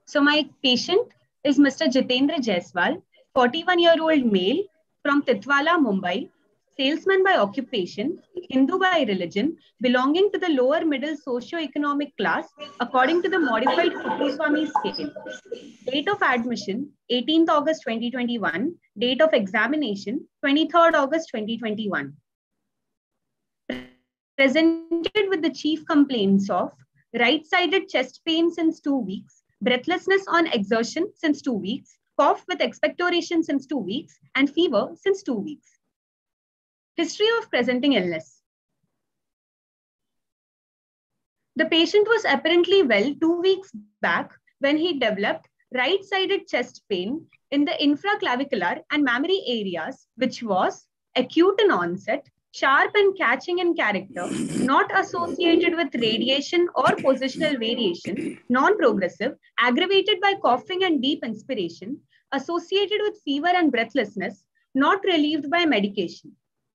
So my patient is Mr. Jitendra Jaiswal, 41-year-old male from Titwala, Mumbai, salesman by occupation, Hindu by religion, belonging to the lower middle socio-economic class according to the modified Kuppuswamy scale. Date of admission, 18th August 2021. Date of examination, 23rd August 2021. Presented with the chief complaints of right-sided chest pain since 2 weeks, breathlessness on exertion since 2 weeks, cough with expectoration since 2 weeks, and fever since 2 weeks. History of presenting illness. The patient was apparently well 2 weeks back when he developed right-sided chest pain in the infraclavicular and mammary areas, which was acute in onset, sharp and catching in character, not associated with radiation or positional variation, non-progressive, aggravated by coughing and deep inspiration, associated with fever and breathlessness, not relieved by medication.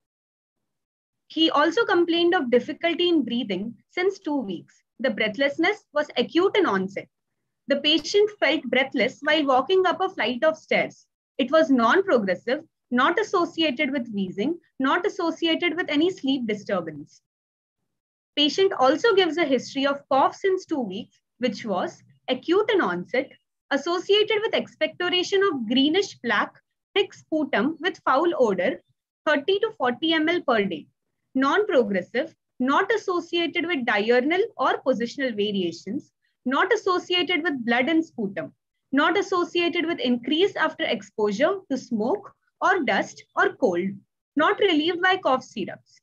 He also complained of difficulty in breathing since 2 weeks. The breathlessness was acute in onset. The patient felt breathless while walking up a flight of stairs. It was non-progressive, not associated with wheezing, not associated with any sleep disturbance. Patient also gives a history of cough since 2 weeks, which was acute in onset, associated with expectoration of greenish black, thick sputum with foul odor, 30 to 40 ml per day. Non-progressive, not associated with diurnal or positional variations, not associated with blood and sputum, not associated with increase after exposure to smoke or dust or cold, not relieved by cough syrups.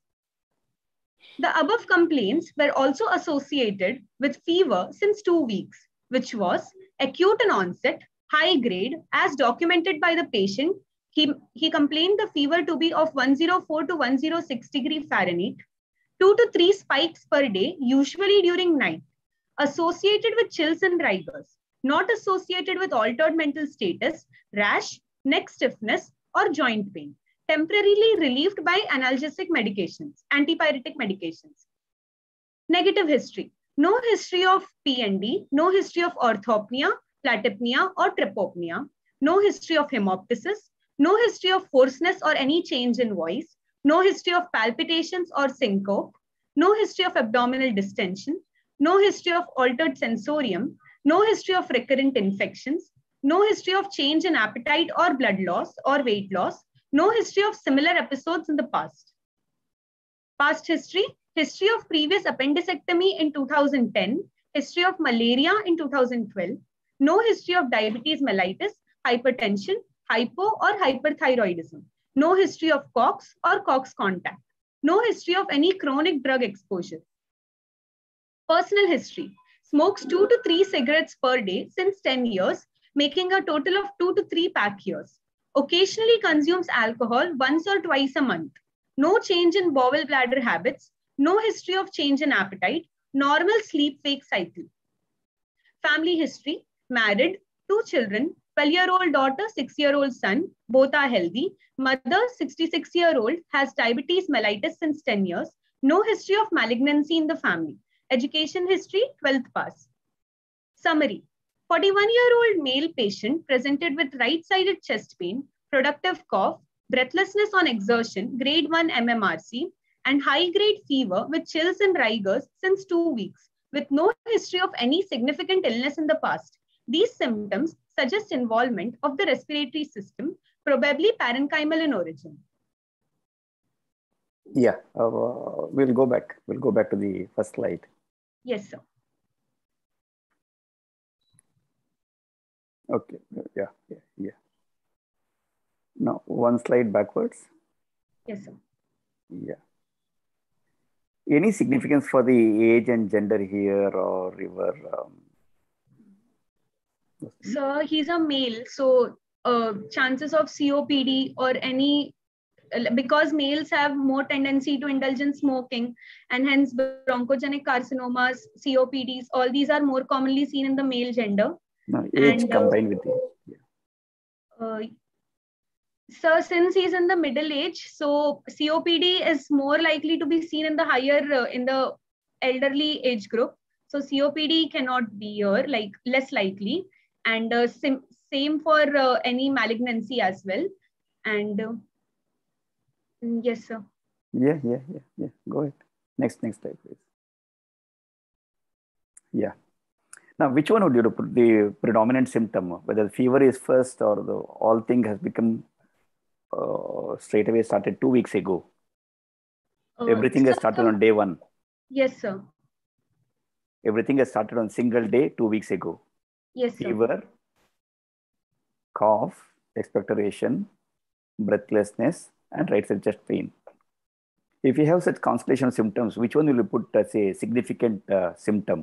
The above complaints were also associated with fever since 2 weeks, which was acute in onset, high grade, as documented by the patient. He complained the fever to be of 104 to 106 degree Fahrenheit, 2 to 3 spikes per day, usually during night, associated with chills and rigors, not associated with altered mental status, rash, neck stiffness, or joint pain, temporarily relieved by analgesic medications, antipyretic medications. Negative history. No history of PND, no history of orthopnea, platypnea, or trypopnea, no history of hemoptysis, no history of hoarseness or any change in voice, no history of palpitations or syncope, no history of abdominal distension, no history of altered sensorium, no history of recurrent infections, no history of change in appetite or blood loss or weight loss, no history of similar episodes in the past. Past history, history of previous appendicectomy in 2010, history of malaria in 2012, no history of diabetes mellitus, hypertension, hypo or hyperthyroidism, no history of COX or COX contact, no history of any chronic drug exposure. Personal history, smokes 2 to 3 cigarettes per day since 10 years, making a total of 2 to 3 pack years. Occasionally consumes alcohol once or twice a month. No change in bowel bladder habits, no history of change in appetite, normal sleep-wake cycle. Family history, married, 2 children, 12-year-old daughter, 6-year-old son, both are healthy. Mother, 66-year-old, has diabetes mellitus since 10 years. No history of malignancy in the family. Education history, 12th pass. Summary. 41-year-old male patient presented with right-sided chest pain, productive cough, breathlessness on exertion, grade 1 MMRC, and high-grade fever with chills and rigors since 2 weeks, with no history of any significant illness in the past. These symptoms suggest involvement of the respiratory system, probably parenchymal in origin. Yeah, we'll go back. We'll go back to the first slide. Yes, sir. Okay, yeah. Now, one slide backwards. Yes, sir. Yeah. Any significance for the age and gender here or your? Sir, he's a male, so chances of COPD or any, because males have more tendency to indulge in smoking, and hence bronchogenic carcinomas, COPDs, all these are more commonly seen in the male gender. No, age and, combined with the. So since he's in the middle age, so COPD is more likely to be seen in the higher, in the elderly age group. So COPD cannot be here, like less likely. and same for any malignancy as well. And yes, sir. Yeah. Go ahead. Next slide, please. Yeah. Now, which one would you put the predominant symptom? Whether fever is first or the all thing has become straight away started 2 weeks ago. Everything has started on day 1. Yes, sir. Everything has started on single day 2 weeks ago. Yes, sir. Fever, cough, expectoration, breathlessness, and right side chest pain. If you have such constellation of symptoms, which one will you put as a significant symptom?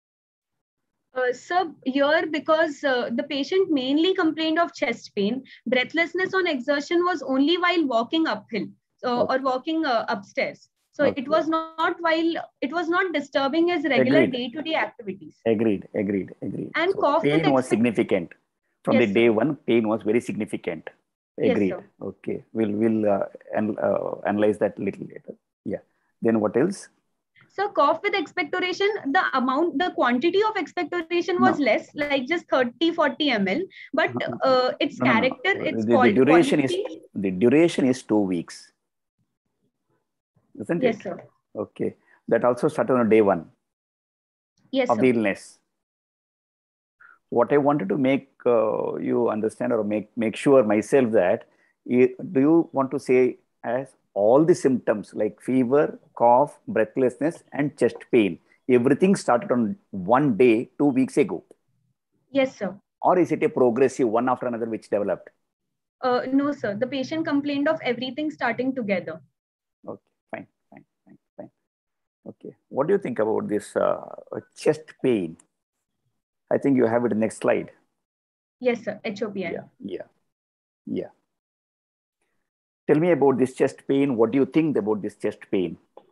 Sir, here because the patient mainly complained of chest pain, breathlessness on exertion was only while walking uphill or walking upstairs. So it was not disturbing his regular day-to-day activities. Agreed. And so cough pain was significant. From the day 1, pain was very significant. Agreed. Yes, okay. We'll analyze that a little later. Yeah. Then what else? So cough with expectoration, the quantity of expectoration was less, like just 30-40 ml, but its character, its the duration is 2 weeks. Isn't it? Yes, sir. Okay. That also started on day 1 of the illness. What I wanted to make you understand or make sure myself that, do you want to say as all the symptoms like fever, cough, breathlessness, and chest pain, everything started on one day 2 weeks ago? Yes, sir. Or is it a progressive one after another which developed? No, sir. The patient complained of everything starting together. Okay, fine. Okay. What do you think about this chest pain? I think you have it in the next slide. Yes, sir. HOPN. Yeah. Tell me about this chest pain. What do you think about this chest pain?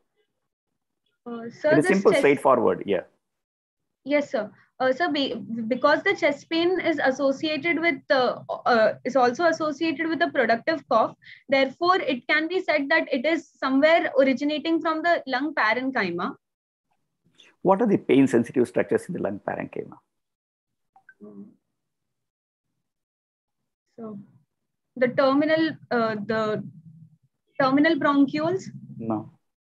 Sir, it is simple, straightforward. Yeah. Yes, sir. Sir, because the chest pain is associated with is also associated with a productive cough. Therefore, it can be said that it is somewhere originating from the lung parenchyma. What are the pain sensitive structures in the lung parenchyma? So, the terminal bronchioles? No.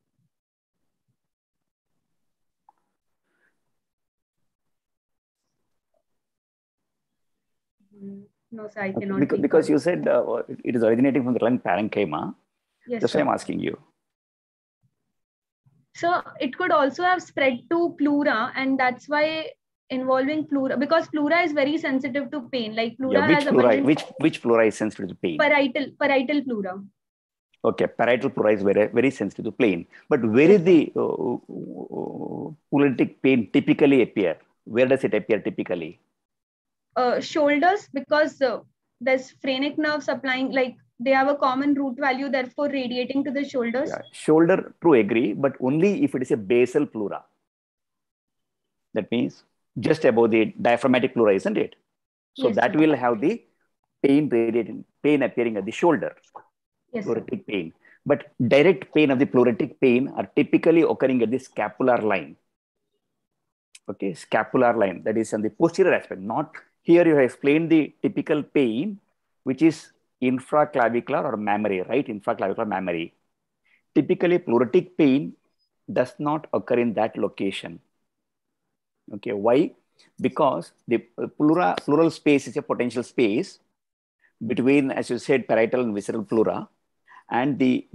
No, sir, I cannot. Because you said it is originating from the lung parenchyma. Yes, that's why I'm asking you. So it could also have spread to pleura, and that's why involving pleura, because pleura is very sensitive to pain. Like pleura which pleura is sensitive to pain? Parietal pleura. Okay, parietal pleura is very sensitive to pain. But where is the pleuritic pain typically appear? Where does it appear typically? Shoulders, because there's phrenic nerve supplying, like they have a common root value, therefore radiating to the shoulders. Yeah, shoulder, true, agree, but only if it is a basal pleura. That means just above the diaphragmatic pleura, isn't it? So yes, that sir. Will have the pain appearing at the shoulder. Yes, pleuritic pain. But direct pain of the pleuritic pain are typically occurring at the scapular line. Okay, scapular line, that is on the posterior aspect. Not here you have explained the typical pain, which is infraclavicular or mammary, right? Infraclavicular mammary. Typically, pleuritic pain does not occur in that location. Okay, why? Because the pleural space is a potential space between, as you said, parietal and visceral pleura, and the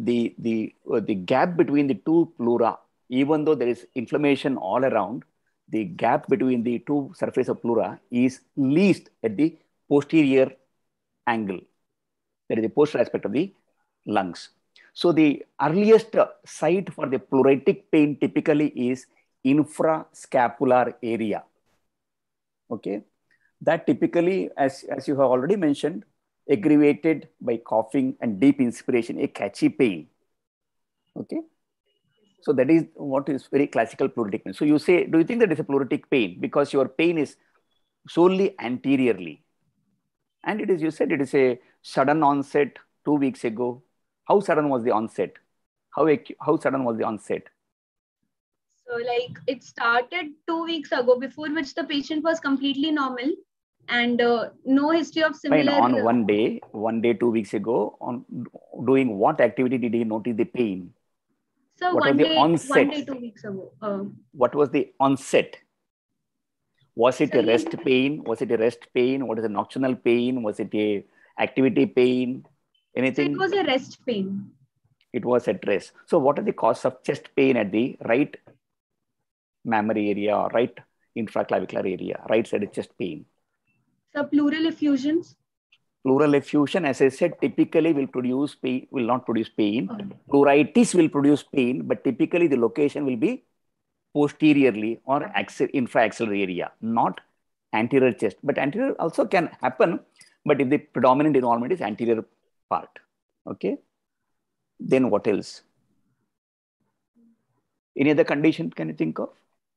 gap between the two pleura, even though there is inflammation all around, the gap between the two surface of pleura is least at the posterior angle. That is the posterior aspect of the lungs. So the earliest site for the pleuritic pain typically is infrascapular area. Okay, that typically, as you have already mentioned, aggravated by coughing and deep inspiration, a catchy pain. Okay, so that is what is very classical pleuritic pain. So you say, do you think that is a pleuritic pain because your pain is solely anteriorly, and it is, you said it is a sudden onset 2 weeks ago. How sudden was the onset? How sudden was the onset? So like it started 2 weeks ago, before which the patient was completely normal. and no history of Fine. similar. On one day, 2 weeks ago, on doing what activity did he notice the pain? So What was the onset? 2 weeks ago. What was the onset? Was it So a rest pain? Was it a rest pain? What is a nocturnal pain? Was it a activity pain? Anything? So it was a rest pain. It was at rest. So what are the causes of chest pain at the right mammary area or right infraclavicular area, right side chest pain? So pleural effusions. Pleural effusion, as I said, typically will produce pain, will not produce pain. Pleuritis will produce pain, but typically the location will be posteriorly or infraaxillary area, not anterior chest. But anterior also can happen, but if the predominant involvement is anterior part. Okay. Then what else? Any other condition can you think of?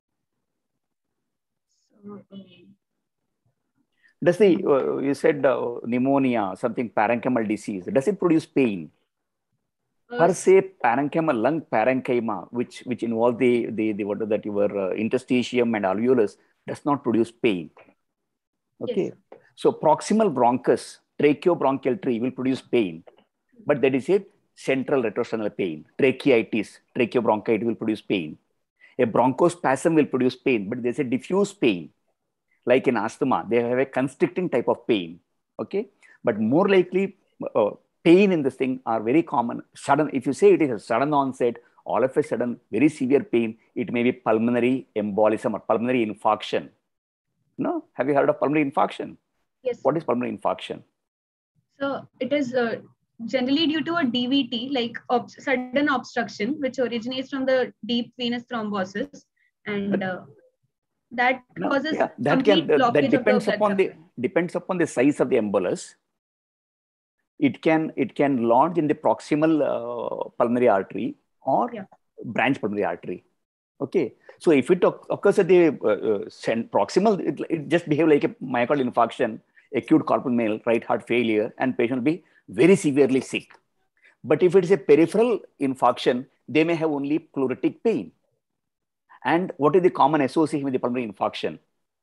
Does the, you said pneumonia, something parenchymal disease, does it produce pain? Per se, parenchyma, lung parenchyma, which involve the what is that, your interstitium and alveolus, does not produce pain. Okay. Yes. So proximal bronchus, tracheobronchial tree will produce pain, but that is a central retrosternal pain. Tracheitis, tracheobronchitis will produce pain. A bronchospasm will produce pain, but there's a diffuse pain. Like in asthma, they have a constricting type of pain. Okay. But more likely, pain in this thing are very common. Sudden, if you say it is a sudden onset, all of a sudden, very severe pain, it may be pulmonary embolism or pulmonary infarction. No? Have you heard of pulmonary infarction? Yes. What is pulmonary infarction? So it is generally due to a DVT, like sudden obstruction, which originates from the deep venous thrombosis, and that causes complete blockage depends of the blood supply. Depends upon the size of the embolus. It can lodge in the proximal pulmonary artery or branch pulmonary artery. Okay. So if it occurs at the proximal, it just behave like a myocardial infarction, acute carpal tunnel, right heart failure, and patient will be very severely sick. But if it is a peripheral infarction, they may have only pleuritic pain. And what is the common association with the pulmonary infarction?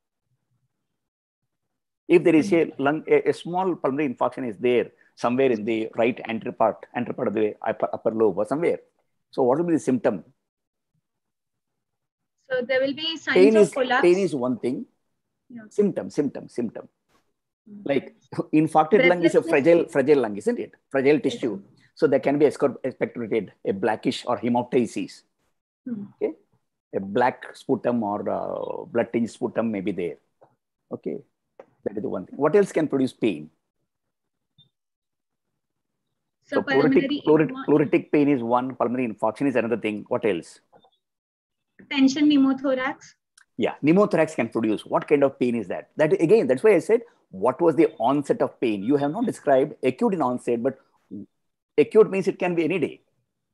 If there is a small pulmonary infarction is there somewhere in the right anterior part of the upper lobe or somewhere. So what will be the symptom? So there will be signs of collapse. Pain is one thing. Yeah. Symptom. Like infarcted lung is a fragile lung, isn't it? Fragile tissue. Yes. So there can be expectorated, a blackish or hemoptysis. Okay. A black sputum or blood tinged sputum may be there. Okay. That is the one thing. What else can produce pain? So pleuritic pain is one, pulmonary infarction is another thing. What else? Tension pneumothorax. Yeah, pneumothorax can produce. What kind of pain is that? That again, that's why I said, what was the onset of pain? You have not described acute in onset, but acute means it can be any day.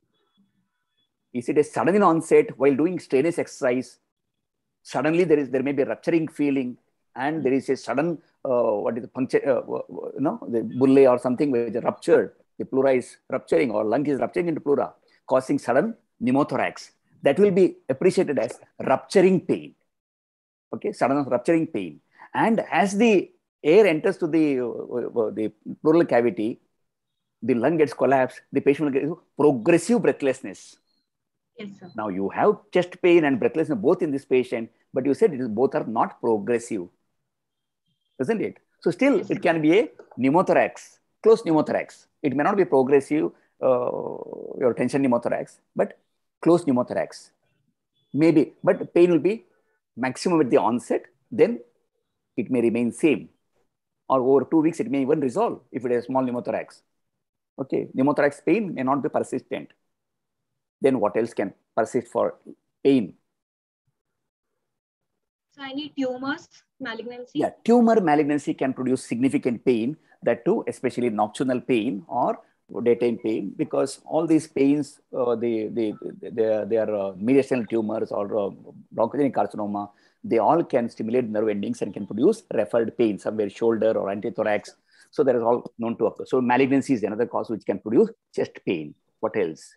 Is it a sudden in onset while doing strenuous exercise? Suddenly there may be a rupturing feeling, and there is a sudden what is the puncture? The bullae or something which is ruptured. The pleura is rupturing or lung is rupturing into pleura, causing sudden pneumothorax. That will be appreciated as rupturing pain. Okay, sudden rupturing pain. And as the air enters to the pleural cavity, the lung gets collapsed, the patient will get progressive breathlessness. Yes, sir. Now you have chest pain and breathlessness both in this patient, but you said both are not progressive, isn't it? So still it can be a pneumothorax, close pneumothorax. It may not be progressive, your tension pneumothorax, but close pneumothorax. Maybe, but pain will be maximum at the onset, then it may remain same. Or over 2 weeks, it may even resolve if it is a small pneumothorax. Okay, pneumothorax pain may not be persistent. Then what else can persist for pain? So any tumors, malignancy? Yeah, tumor malignancy can produce significant pain, that too, especially nocturnal pain or daytime pain, because all these pains, they are mediastinal tumors or bronchogenic carcinoma, they all can stimulate nerve endings and can produce referred pain, somewhere shoulder or antithorax. So that is all known to occur. So malignancy is another cause which can produce chest pain. What else?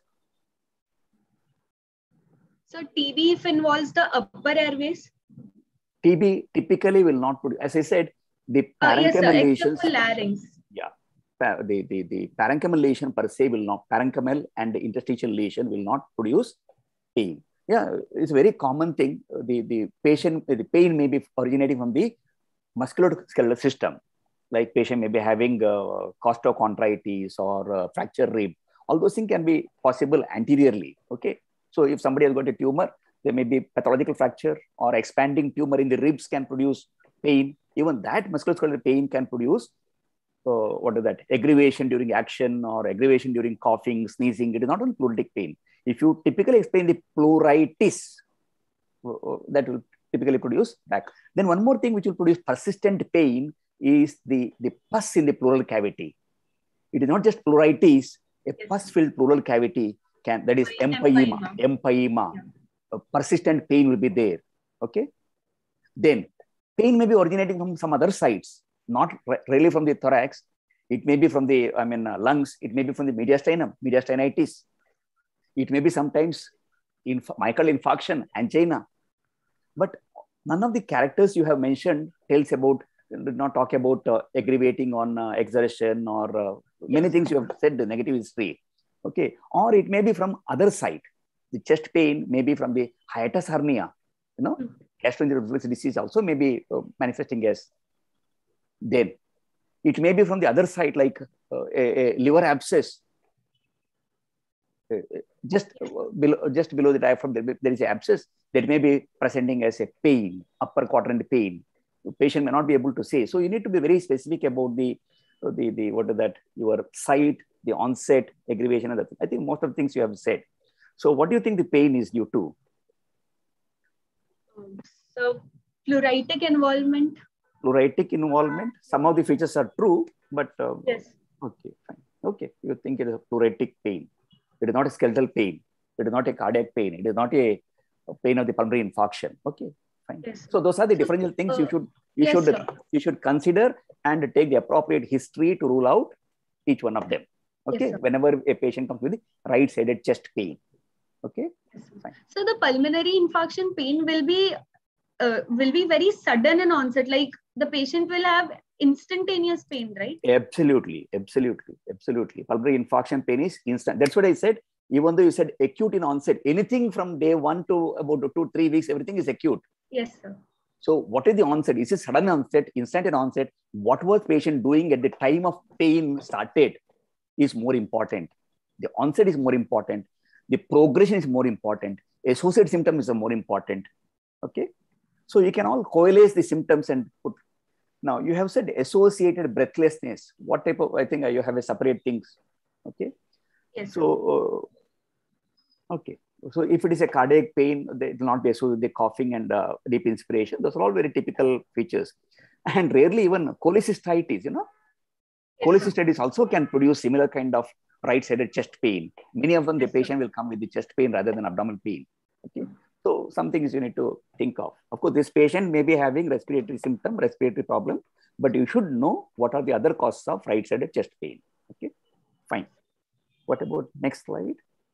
So TB if involves the upper airways? TB typically will not produce, as I said, The Yes, sir, parenchymal except lesions, for larynx. yeah, the parenchymal lesion per se will not, parenchymal and interstitial lesion will not produce pain. Yeah, it's a very common thing. The pain may be originating from the musculoskeletal system. Like patient may be having costochondritis or fractured rib. All those things can be possible anteriorly. Okay, so if somebody has got a tumor, there may be pathological fracture or expanding tumor in the ribs can produce pain. Even that musculoskeletal pain can produce what is that? Aggravation during action or aggravation during coughing, sneezing. It is not only pleuritic pain. If you typically explain the pleuritis, that will typically produce back. Then one more thing which will produce persistent pain is the pus in the pleural cavity. It is not just pleuritis, a pus-filled pleural cavity can, that is empyema. Yeah. Persistent pain will be there. Okay. Then pain may be originating from some other sites, not really from the thorax. It may be from the lungs. It may be from the mediastinum, mediastinitis. It may be sometimes myocardial infarction, angina. But none of the characters you have mentioned tells about, did not talk about aggravating on exertion or many things you have said, the negative history. Okay. Or it may be from other side. The chest pain may be from the hiatus hernia, gastroenterological disease also may be manifesting as. Then it may be from the other side, like a liver abscess. Just below the diaphragm, there is an abscess that may be presenting as a pain, upper quadrant pain. The patient may not be able to say. So you need to be very specific about the what is that, your site, the onset, aggravation, and that. I think most of the things you have said. So what do you think the pain is due to? So pleuritic involvement. Pleuritic involvement. Some of the features are true, but yes. Okay, fine. Okay, you think it is a pleuritic pain. It is not a skeletal pain. It is not a cardiac pain. It is not a pain of the pulmonary infarction. Okay, fine. Yes. So those are the differential things you should consider and take the appropriate history to rule out each one of them. Okay, yes, whenever a patient comes with right-sided chest pain. Okay, yes, fine. So the pulmonary infarction pain will be very sudden in onset. Like the patient will have instantaneous pain, right? Absolutely. Pulmonary infarction pain is instant. That's what I said. Even though you said acute in onset, anything from day 1 to about 2-3 weeks, everything is acute. Yes, sir. So what is the onset? Is it sudden onset, instant in onset? What was patient doing at the time of pain started is more important. The onset is more important. The progression is more important. Associated symptoms are more important. Okay. So you can all coalesce the symptoms and put. Now you have said associated breathlessness. What type of, I think you have a separate things. Okay. Yes. So, okay. So if it is a cardiac pain, it will not be associated with the coughing and deep inspiration. Those are all very typical features. And rarely even cholecystitis, Yes, cholecystitis also can produce similar kind of right-sided chest pain. Many of them, the patient will come with the chest pain rather than abdominal pain. Okay. So some things you need to think of. Of course, this patient may be having respiratory symptom, respiratory problem, but you should know what are the other causes of right-sided chest pain. Okay, fine. What about next slide?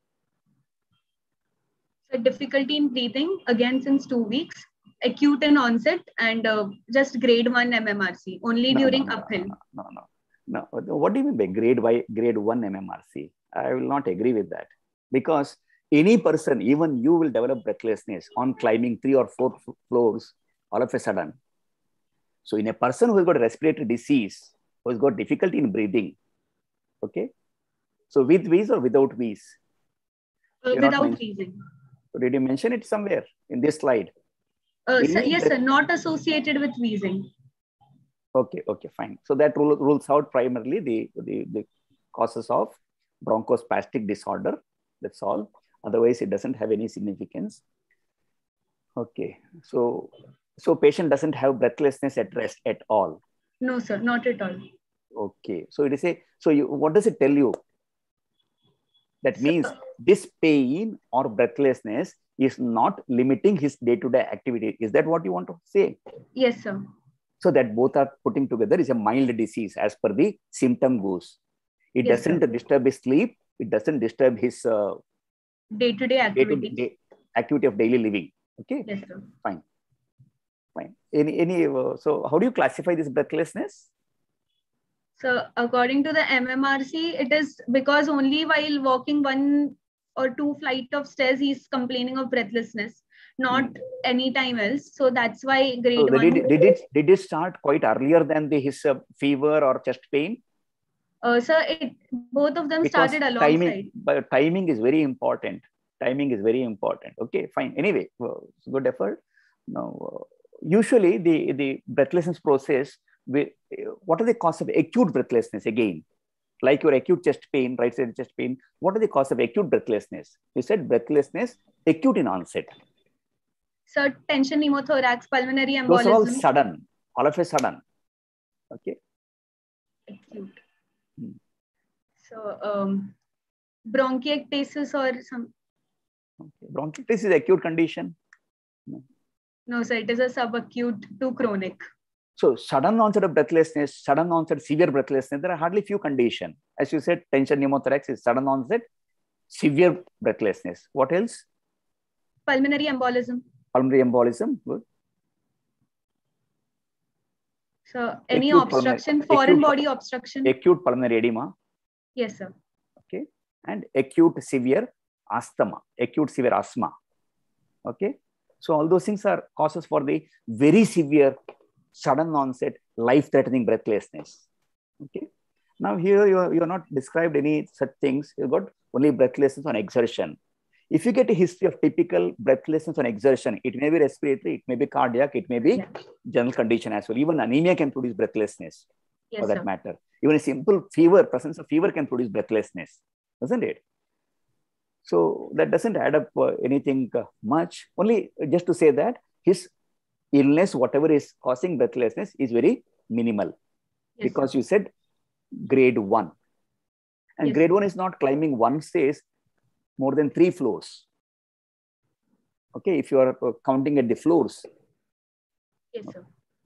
So difficulty in breathing, again since 2 weeks, acute in onset, and just grade 1 MMRC, only during uphill. No. What do you mean by grade 1 MMRC? I will not agree with that, because any person, even you, will develop breathlessness on climbing 3 or 4 floors all of a sudden. So in a person who has got a respiratory disease, who has got difficulty in breathing, okay? So with wheeze or without wheeze? Without wheezing. So did you mention it somewhere in this slide? Yes, sir, not associated with wheezing. Okay, fine. So that rules out primarily the causes of bronchospastic disorder. That's all. Otherwise, it doesn't have any significance. Okay, so patient doesn't have breathlessness at rest at all. No, sir, not at all. Okay, so it is what does it tell you? That means this pain or breathlessness is not limiting his day-to-day activity. Is that what you want to say? Yes, sir. So that both are putting together is a mild disease as per the symptom goes. It doesn't disturb his sleep. It doesn't disturb his day-to-day activity. Activity of daily living. Okay. Yes, sir. Fine. Fine. So how do you classify this breathlessness? So according to the MMRC, it is because only while walking 1 or 2 flight of stairs, he's complaining of breathlessness, not any time else. So that's why grade 1. Did it start quite earlier than his fever or chest pain? Sir, both of them because started alongside. Timing is very important. Timing is very important. Okay, fine. Anyway, good effort. Now, usually the breathlessness process, what are the causes of acute breathlessness again? Like your acute chest pain, right side chest pain, what are the causes of acute breathlessness? You said breathlessness, acute in onset. So tension pneumothorax, pulmonary embolism. Those are all sudden, all of a sudden. Okay. Acute. So bronchiectasis or some. Okay. Bronchiectasis is acute condition. No, sir, it is a subacute to chronic. So sudden onset of breathlessness, sudden onset severe breathlessness, there are hardly few conditions. As you said, tension pneumothorax is sudden onset, severe breathlessness. What else? Pulmonary embolism. Pulmonary embolism, good. So any acute obstruction, foreign body obstruction. Acute pulmonary edema. Yes, sir. Okay. And acute severe asthma, acute severe asthma. Okay. So all those things are causes for the very severe, sudden onset, life-threatening breathlessness. Okay. Now here you are not described any such things. You got only breathlessness on exertion. If you get a history of typical breathlessness on exertion, it may be respiratory, it may be cardiac, it may be general condition as well. Even anemia can produce breathlessness, for that matter. Even a simple fever, presence of fever can produce breathlessness, doesn't it? So that doesn't add up anything much. Only just to say that his illness, whatever is causing breathlessness, is very minimal. Yes, because you said grade 1. And grade 1 is not climbing one stairs more than 3 floors. Okay, if you are counting at the floors. Yes, sir.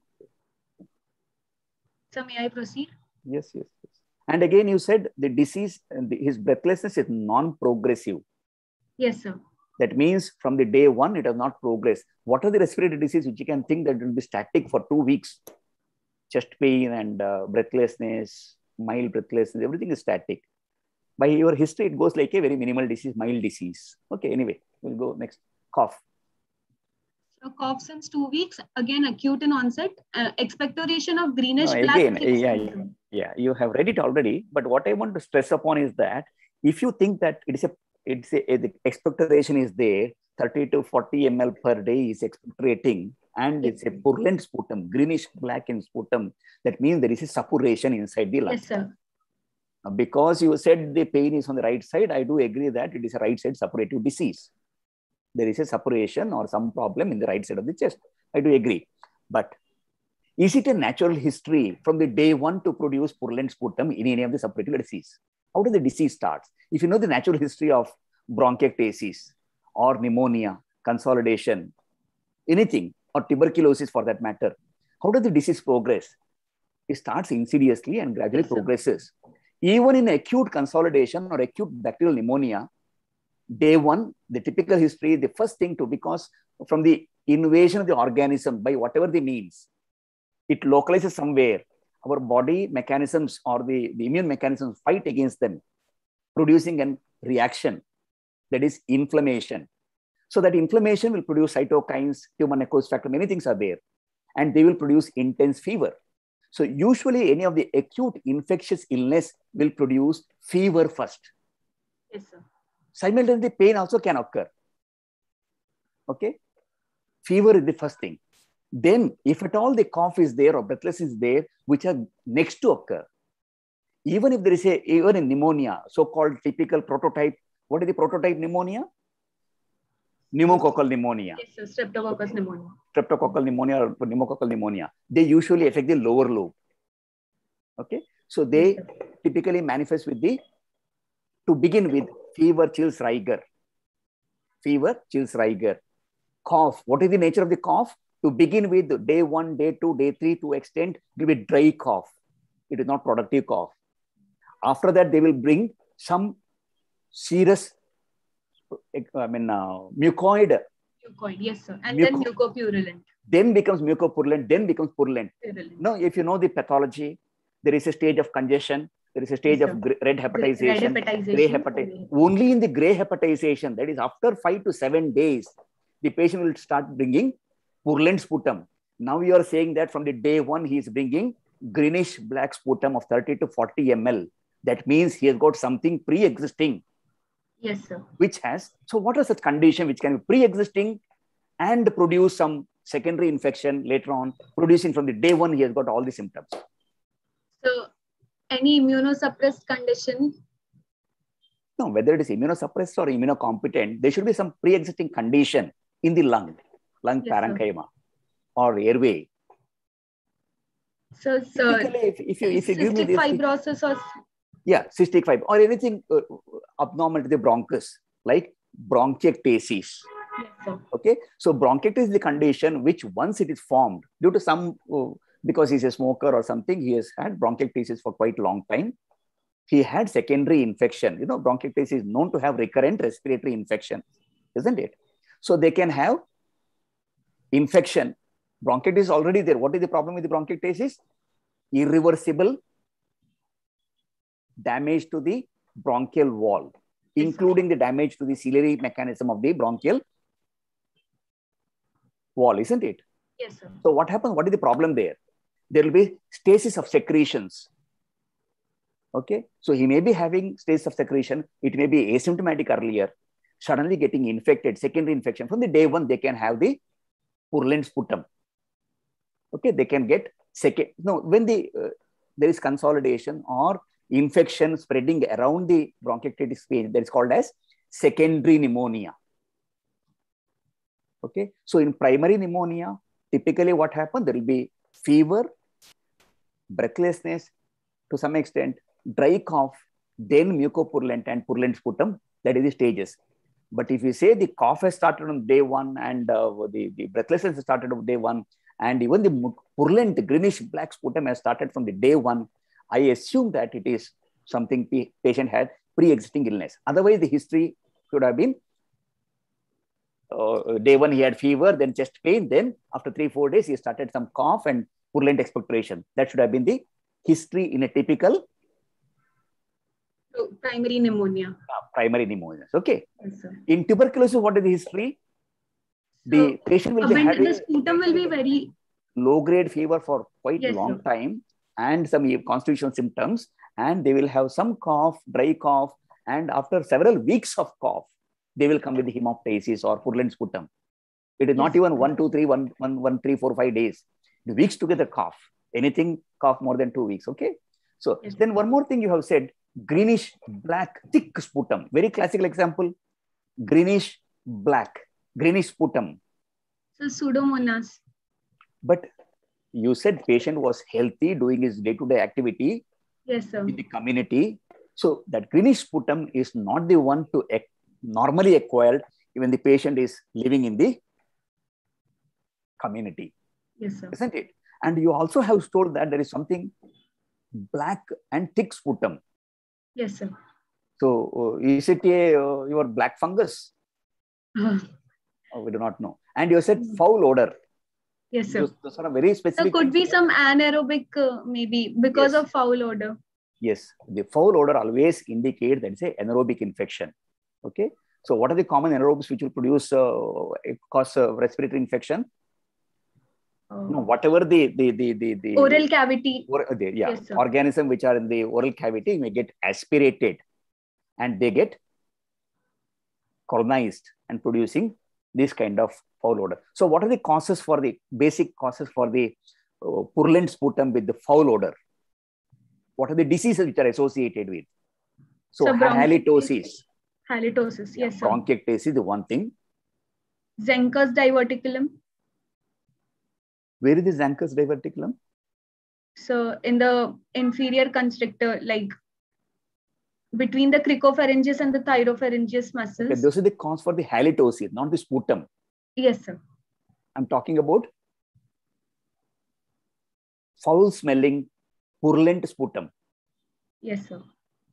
So may I proceed? Yes. And again, you said the disease, his breathlessness is non-progressive. Yes, sir. That means from the day 1, it has not progressed. What are the respiratory diseases which you can think that will be static for 2 weeks? Chest pain and breathlessness, mild breathlessness, everything is static. By your history, it goes like a very minimal disease, mild disease. Okay, anyway, we'll go next. Cough. So cough since 2 weeks, again acute in onset, expectoration of greenish black. Again, yeah, you have read it already. But what I want to stress upon is that if you think that the expectoration is there, 30 to 40 ml per day is expectorating, and it's a purulent sputum, greenish black in sputum, that means there is a suppuration inside the lung. Yes, sir. Because you said the pain is on the right side, I do agree that it is a right side suppurative disease. There is a suppuration or some problem in the right side of the chest. I do agree. But is it a natural history from the day 1 to produce purulent sputum in any of the suppurative disease? How does the disease start? If you know the natural history of bronchiectasis or pneumonia, consolidation, anything, or tuberculosis for that matter, how does the disease progress? It starts insidiously and gradually progresses. Even in acute consolidation or acute bacterial pneumonia, day 1, the typical history, the first thing because from the invasion of the organism by whatever the means, it localizes somewhere. Our body mechanisms or the immune mechanisms fight against them, producing a reaction, that is inflammation. So that inflammation will produce cytokines, tumor necrosis factor, many things are there, and they will produce intense fever. So usually any of the acute infectious illness will produce fever first. Yes, sir. Simultaneously, pain also can occur. Okay. Fever is the first thing. Then, if at all the cough is there or breathlessness is there, which are next to occur, even if there is even a pneumonia, so-called typical prototype, what is the prototype pneumonia? Pneumococcal pneumonia. Yes, sir. Streptococcus pneumonia. Streptococcal pneumonia or pneumococcal pneumonia. They usually affect the lower lobe. Okay. So they typically manifest with to begin with, fever, chills, rigor. Fever, chills, rigor. Cough. What is the nature of the cough? To begin with, day 1, day 2, day 3, to extent, it will be dry cough. It is not productive cough. After that, they will bring some serous, mucoid. Mucoid, yes, sir. And then mucopurulent. then becomes mucopurulent, then becomes purulent. No, if you know the pathology, there is a stage of congestion, there is a stage of red hepatization, gray hepatization. Only in the gray hepatization, that is after 5 to 7 days, the patient will start bringing purulent sputum. Now you are saying that from the day one, he is bringing greenish black sputum of 30 to 40 ml. That means he has got something pre-existing. Yes, sir. Which has, so what is such condition which can be pre-existing and produce some secondary infection later on, producing from the day one, he has got all the symptoms. So any immunosuppressed condition? No, whether it is immunosuppressed or immunocompetent, there should be some pre-existing condition in the lung parenchyma or airway. So, if you give me cystic fibrosis or cystic fibrosis or anything abnormal to the bronchus, like bronchiectasis. Yes, okay, so bronchiectasis is the condition which once it is formed due to some because he's a smoker or something, he has had bronchiectasis for quite a long time. He had secondary infection. You know, bronchiectasis is known to have recurrent respiratory infection, isn't it? So they can have infection. Bronchiectasis is already there. What is the problem with the bronchiectasis? Irreversible damage to the bronchial wall, including the damage to the ciliary mechanism of the bronchial wall, isn't it? Yes, sir. So what happens? What is the problem there? There will be stasis of secretions. Okay, so he may be having stasis of secretion. It may be asymptomatic earlier, suddenly getting infected, secondary infection. From the day one, they can have the purulent sputum. Okay, they can get when there is consolidation or infection spreading around the bronchiectasis vein, that is called as secondary pneumonia. Okay, so in primary pneumonia, typically what happens? There will be fever, breathlessness, to some extent, dry cough, then mucopurulent and purulent sputum. That is the stages. But if you say the cough has started on day one and the breathlessness has started on day one, and even the purulent greenish black sputum has started from the day one, I assume that it is something the patient had pre-existing illness. Otherwise, the history should have been day one he had fever, then chest pain, then after 3-4 days he started some cough and purulent expectoration. That should have been the history in a typical primary pneumonia. Primary pneumonia. Okay. Yes, sir. In tuberculosis, what is the history? The patient will be having the sputum will be very low-grade fever for quite a long time and some constitutional symptoms, and they will have some cough, dry cough, and after several weeks of cough, they will come with the hemoptysis or purulent sputum. It is not even 1, 2, 3, 4, 5 days. The weeks together cough. Anything cough more than 2 weeks. Okay. So then one more thing you have said, greenish black thick sputum. Very classical example. Greenish black, greenish sputum. So Pseudomonas. But you said patient was healthy, doing his day-to-day activity. Yes, sir. In the community. So that greenish sputum is not the one to normally acquired when the patient is living in the community. Yes, sir. Isn't it? And you also have told that there is something black and thick sputum. Yes, sir. So is it your black fungus? We do not know. And you said foul odor. Yes, sir. Those are very specific. So could be some anaerobic maybe because of foul odor. Yes, the foul odor always indicates that it's an anaerobic infection. Okay. So what are the common anaerobes which will produce cause respiratory infection? No, whatever the oral cavity. Yes, organism which are in the oral cavity may get aspirated and they get colonized and producing this kind of foul odor. So what are the causes for the basic causes for the purulent sputum with the foul odor? What are the diseases which are associated with? So halitosis. Halitosis, yes, sir. Bronchiectasis is the one thing. Zenker's diverticulum. Where is the Zenker's diverticulum? So in the inferior constrictor, like between the cricopharyngeus and the thyropharyngeus muscles. Okay, those are the cause for the halitosis, not the sputum. Yes, sir. I'm talking about foul smelling, purulent sputum. Yes, sir.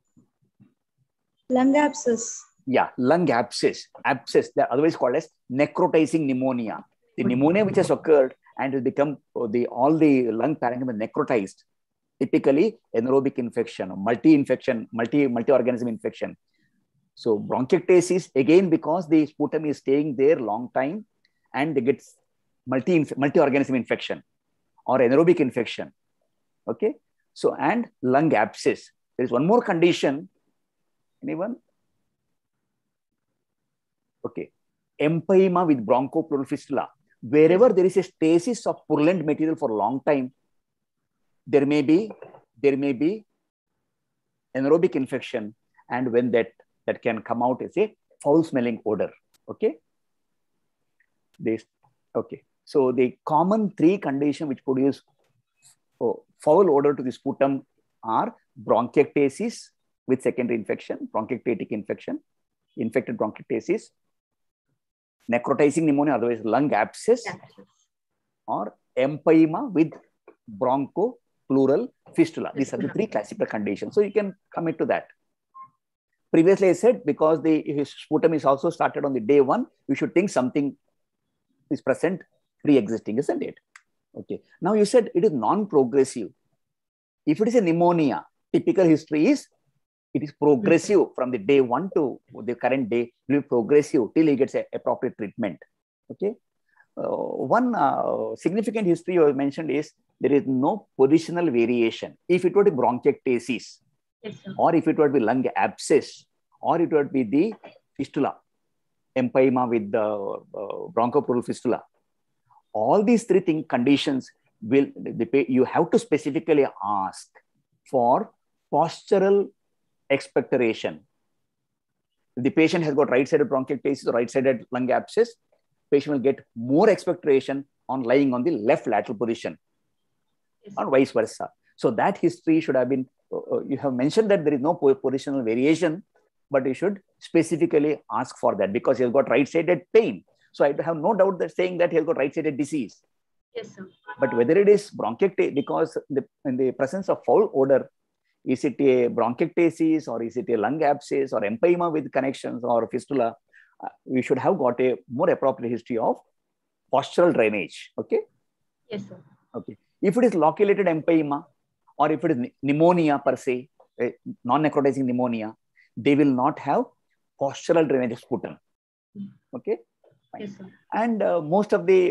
Lung abscess. Yeah, lung abscess. Abscess, they're otherwise called as necrotizing pneumonia. The pneumonia which has occurred and it become all the lung parenchyma necrotized. Typically anaerobic infection, multi-organism infection. So bronchiectasis, again, because the sputum is staying there long time and they get multi-organism infection or anaerobic infection. Okay. So, and lung abscess. There is one more condition. Anyone? Okay. Empyema with bronchopleural fistula. Wherever there is a stasis of purulent material for a long time, there may be anaerobic infection, and when that can come out as a foul smelling odor. Okay. Okay. So the common three conditions which produce foul odor to the sputum are bronchiectasis with secondary infection, bronchiectatic infection, infected bronchiectasis, necrotizing pneumonia, otherwise lung abscess, or empyema with bronchopleural fistula. These are the three classical conditions. So you can commit to that. Previously I said, because the sputum is also started on the day one, you should think something is present pre-existing, isn't it? Okay. Now you said it is non-progressive. If it is a pneumonia, typical history is it is progressive from the day one to the current day. It will be progressive till he gets appropriate treatment. Okay. One significant history you have mentioned is there is no positional variation. If it were to bronchiectasis, or if it were to be lung abscess, or it would be the fistula, empyema with the bronchopleural fistula. All these three conditions you have to specifically ask for postural expectoration. If the patient has got right-sided bronchiectasis or right-sided lung abscess, patient will get more expectoration on lying on the left lateral position, or vice versa. So that history should have been, you have mentioned that there is no positional variation, but you should specifically ask for that because he has got right-sided pain. So I have no doubt that saying that he has got right-sided disease. Yes, sir. But whether it is bronchiectasis, because in the presence of foul odor, is it a bronchiectasis or is it a lung abscess or empyema with connections or fistula? We should have got a more appropriate history of postural drainage. Okay. Yes, sir. Okay. If it is loculated empyema or if it is pneumonia per se, non-necrotizing pneumonia, they will not have postural drainage of sputum. Okay. Yes, sir. And most of the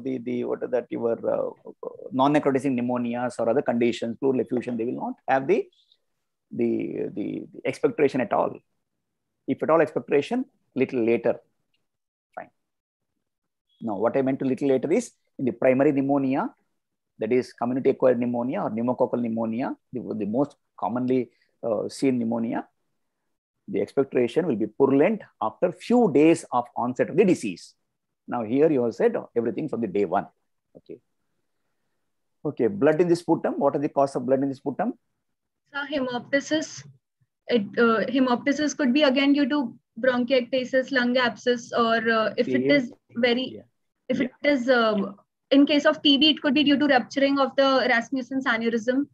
non-necrotizing pneumonias or other conditions, pleural effusion, they will not have the expectoration at all. If at all expectoration, little later. Fine. Now, what I meant to little later is in the primary pneumonia, that is community acquired pneumonia or pneumococcal pneumonia, the most commonly seen pneumonia, the expectoration will be purulent after few days of onset of the disease. Now here you have said everything from the day one. Okay. Okay. Blood in the sputum. What are the cause of blood in the sputum? So hemoptysis. Hemoptysis could be again due to bronchiectasis, lung abscess, or if it is it is in case of TB, it could be due to rupturing of the Rasmussen's aneurysm.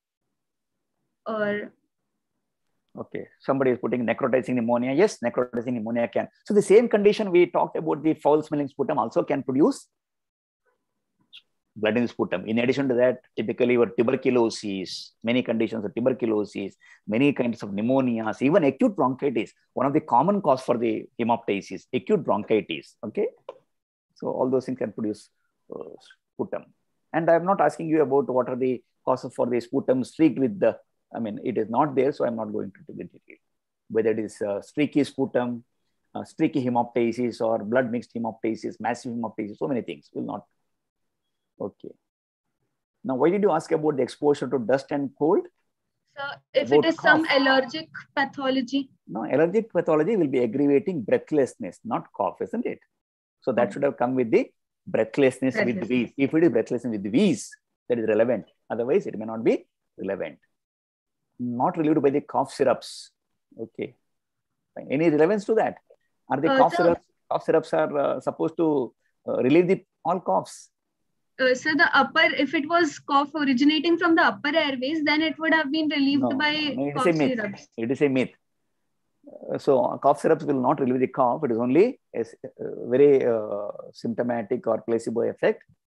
Or okay, somebody is putting necrotizing pneumonia. Yes, necrotizing pneumonia can. So the same condition we talked about, the foul smelling sputum also can produce blood in the sputum. In addition to that, typically your tuberculosis, many conditions of tuberculosis, many kinds of pneumonias, even acute bronchitis, one of the common cause for the hemoptysis, acute bronchitis. Okay. So all those things can produce sputum. And I'm not asking you about what are the causes for the sputum streaked with the, I mean, it is not there, so I'm not going to the detail. Whether it is streaky sputum, streaky hemoptysis, or blood mixed hemoptysis, massive hemoptysis, so many things will not. Okay. Now, why did you ask about the exposure to dust and cold? So, if it is some allergic pathology? No, allergic pathology will be aggravating breathlessness, not cough, isn't it? So that should have come with the breathlessness with wheeze. If it is breathlessness with wheeze, that is relevant. Otherwise, it may not be relevant. Not relieved by the cough syrups. Okay. Fine. Any relevance to that? Are the cough syrups are supposed to relieve all coughs? So the upper, if it was cough originating from the upper airways, then it would have been relieved by cough syrups. It is a myth. So cough syrups will not relieve the cough. It is only a very symptomatic or placebo effect.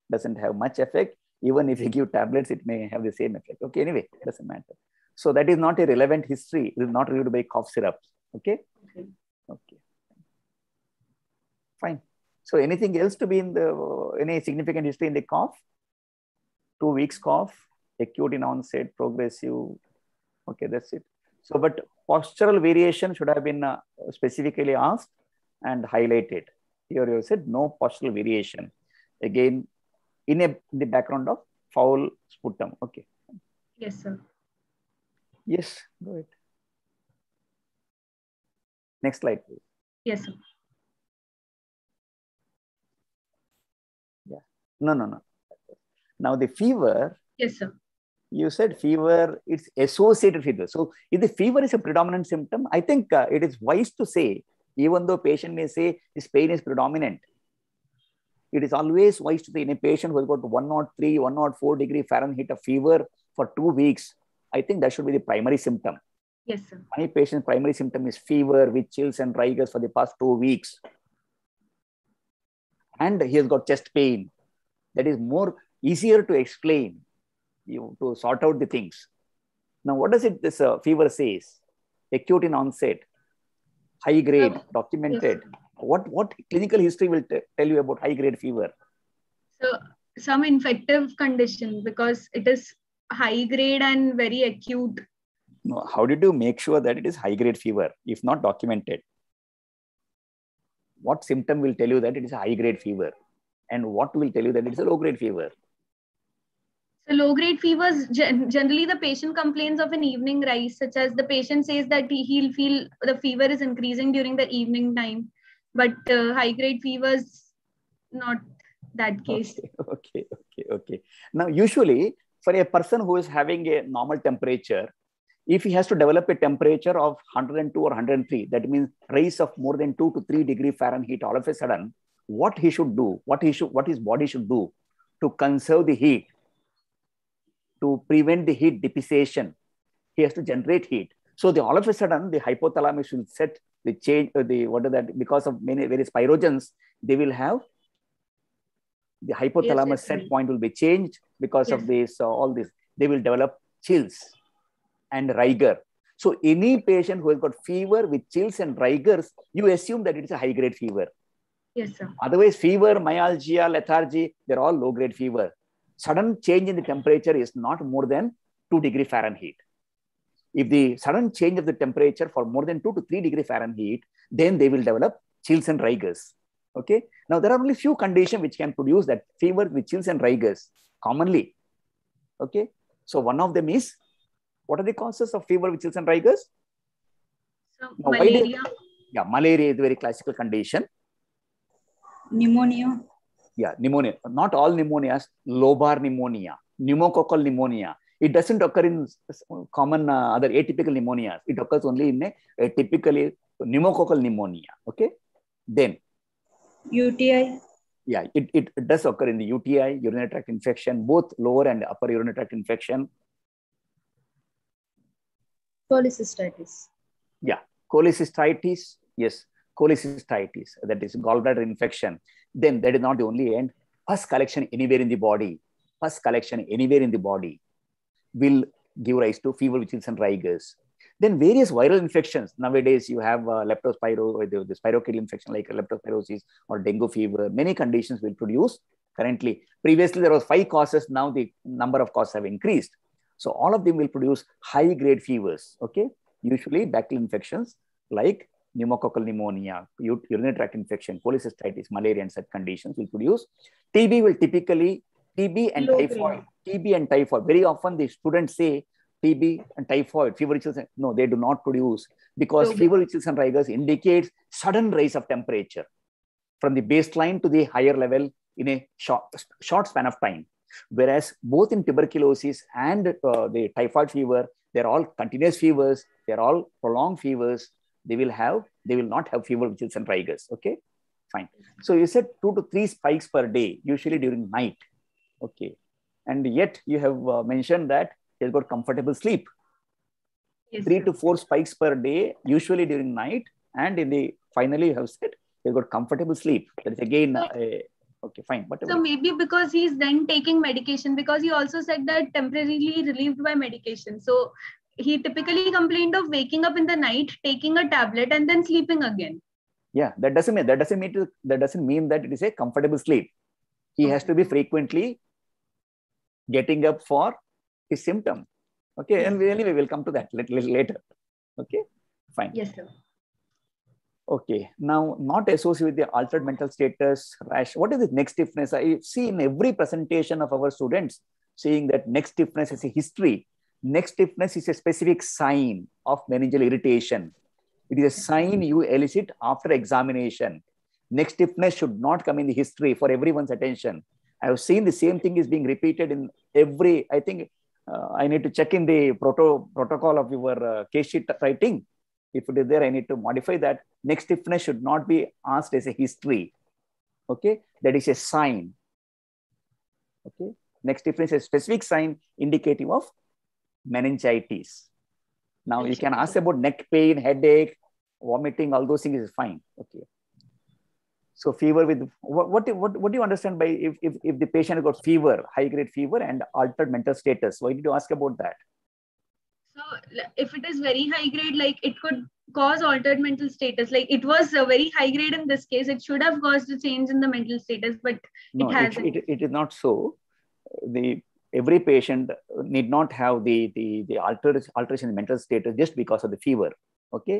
doesn't have much effect. Even if you give tablets, it may have the same effect. Okay, anyway, doesn't matter. So that is not a relevant history. It is not relieved by cough syrups. Okay? Okay. Fine. So anything else to be in the, any significant history in the cough? 2 weeks cough, acute in onset, progressive. Okay, that's it. So, but postural variation should have been specifically asked and highlighted. Here you said no postural variation. Again, in the background of foul sputum. Okay. Yes, sir. Yes, go ahead. Next slide, please. Yes, sir. Yeah. No. Now the fever. Yes, sir. You said fever, it's associated fever. So if the fever is a predominant symptom, I think it is wise to say, even though patient may say his pain is predominant, it is always wise to say in a patient who has got 103, 104 degree Fahrenheit of fever for 2 weeks, I think that should be the primary symptom. Yes, sir. My patient's primary symptom is fever with chills and rigors for the past 2 weeks. And he has got chest pain. That is more easier to explain, to sort out the things. Now, what does it, this fever says? Acute in onset, high grade, documented. Yes. What clinical history will tell you about high grade fever? So some infective condition, because it is high grade and very acute. No, how did you make sure that it is high grade fever if not documented? What symptom will tell you that it is a high grade fever? And what will tell you that it is a low grade fever? So low grade fevers, generally the patient complains of an evening rise, such as the patient says that he'll feel the fever is increasing during the evening time. But high grade fevers, not that case. Okay. Now, usually for a person who is having a normal temperature, if he has to develop a temperature of 102 or 103, that means rise of more than 2 to 3 degree Fahrenheit all of a sudden, what he should do, what his body should do to conserve the heat, to prevent the heat dissipation, he has to generate heat. So all of a sudden, the hypothalamus will set the change, because of many various pyrogens, they will have the hypothalamus set point will be changed because of this, all this. They will develop chills and rigor. So any patient who has got fever with chills and rigors, you assume that it is a high grade fever. Yes, sir. Otherwise, fever, myalgia, lethargy, they're all low grade fever. Sudden change in the temperature is not more than 2 degree Fahrenheit. If the sudden change of the temperature for more than 2 to 3 degree Fahrenheit, then they will develop chills and rigors. Okay. Now, there are only few conditions which can produce that fever with chills and rigors commonly. Okay. So, one of them is, what are the causes of fever with chills and rigors? So, now, malaria. Malaria is a very classical condition. Pneumonia. Yeah, pneumonia. Not all pneumonias, lobar pneumonia, pneumococcal pneumonia. It doesn't occur in common other atypical pneumonias. It occurs only in a typically pneumococcal pneumonia. Okay. Then UTI. Yeah, it does occur in the UTI, urinary tract infection, both lower and upper urinary tract infection. Cholecystitis. Yeah, cholecystitis. Yes, cholecystitis. That is gallbladder infection. Then that is not the only end. Pus collection anywhere in the body. Pus collection anywhere in the body will give rise to fever with chills and rigors. Then various viral infections. Nowadays, you have leptospiro, the spirochetal infection like leptospirosis or dengue fever. Many conditions will produce currently. Previously, there was 5 causes. Now the number of causes have increased. So all of them will produce high grade fevers. Okay. Usually bacterial infections like pneumococcal pneumonia, urinary tract infection, cholecystitis, malaria and such conditions will produce. TB will typically, TB and typhoid. TB and typhoid. Very often the students say TB and typhoid, fever, chills. No, they do not produce, because fever, chills and rigors indicates sudden rise of temperature from the baseline to the higher level in a short span of time. Whereas both in tuberculosis and the typhoid fever, they're all continuous fevers. They're all prolonged fevers. They will not have fever with chills and rigors. Okay, fine. So you said 2 to 3 spikes per day, usually during night. Okay. And yet you have mentioned that he's got comfortable sleep. Yes, 3 to 4 spikes per day, usually during night. And finally you have said he's got comfortable sleep. That is again Okay, fine. Whatever. So maybe because he's then taking medication, because he also said that temporarily relieved by medication. So he typically complained of waking up in the night, taking a tablet, and then sleeping again. Yeah, that doesn't mean that it is a comfortable sleep. He has to be frequently getting up for his symptom. Okay, and anyway, we'll come to that little later. Okay, fine. Yes, sir. Okay, now not associated with the altered mental status, rash. What is the neck stiffness? I see in every presentation of our students saying that neck stiffness is a history. Neck stiffness is a specific sign of meningeal irritation. It is a sign you elicit after examination. Neck stiffness should not come in the history for everyone's attention. I have seen the same thing is being repeated in every, I think I need to check in the protocol of your case sheet writing. If it is there, I need to modify that. Neck stiffness should not be asked as a history. Okay, that is a sign. Okay, neck stiffness is a specific sign indicative of meningitis. Now you can ask about neck pain, headache, vomiting, all those things is fine. Okay. So fever with what do you understand by if the patient has got fever, high grade fever and altered mental status? Why did you ask about that? So if it is very high grade, like it could cause altered mental status. Like it was a very high grade in this case, it should have caused a change in the mental status, but no, it hasn't. It is not so. Every patient need not have the alteration in mental status just because of the fever. Okay.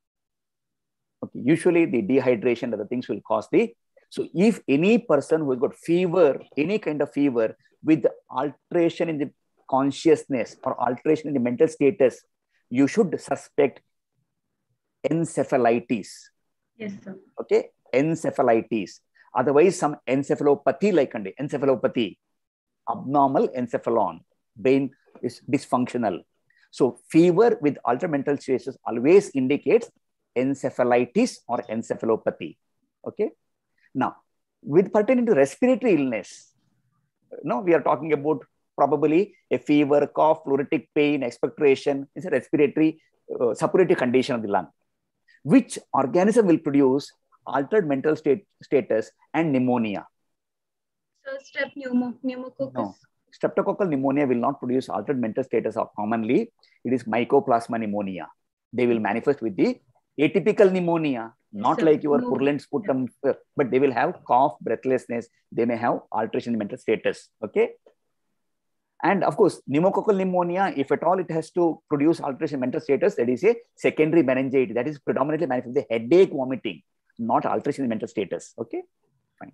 Okay. Usually the dehydration, other things will cause the. So if any person who has got fever, any kind of fever with alteration in the consciousness or alteration in the mental status, you should suspect encephalitis. Yes, sir. Okay, encephalitis. Otherwise, some encephalopathy like encephalopathy, abnormal encephalon, brain is dysfunctional. So fever with altered mental status always indicates encephalitis or encephalopathy. Okay. Now, with pertaining to respiratory illness, we are talking about probably a fever, cough, pleuritic pain, expectoration. It's a respiratory suppurative condition of the lung. Which organism will produce altered mental status and pneumonia? So strep pneumococcus. No, streptococcal pneumonia will not produce altered mental status. Or commonly, it is mycoplasma pneumonia. They will manifest with the atypical pneumonia, not like your purulent sputum, but they will have cough, breathlessness. They may have alteration in mental status. Okay. And of course, pneumococcal pneumonia, if at all it has to produce alteration in mental status, that is a secondary meningitis. That is predominantly manifest the headache, vomiting, not alteration in mental status. Okay, fine.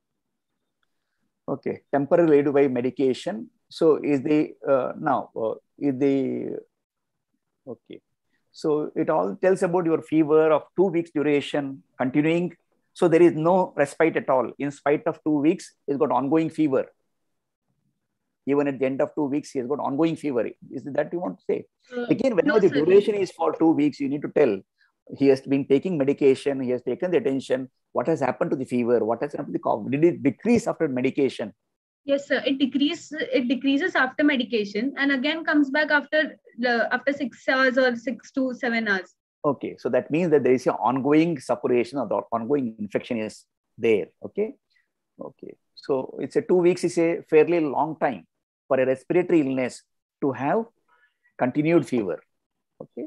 Okay, temporary relieved by medication. So is the okay. So it all tells about your fever of 2 weeks duration continuing. So there is no respite at all. In spite of 2 weeks, he's got ongoing fever. Even at the end of 2 weeks, he has got ongoing fever. Is that you want to say? Again, whenever the duration is for 2 weeks, you need to tell he has been taking medication, he has taken the attention. What has happened to the fever? What has happened to the cough? Did it decrease after medication? Yes, sir. It decreases after medication and again comes back after 6 hours or 6 to 7 hours. Okay, so that means that there is an ongoing suppuration or the ongoing infection is there. Okay, okay. So it's a 2 weeks is a fairly long time for a respiratory illness to have continued fever. Okay,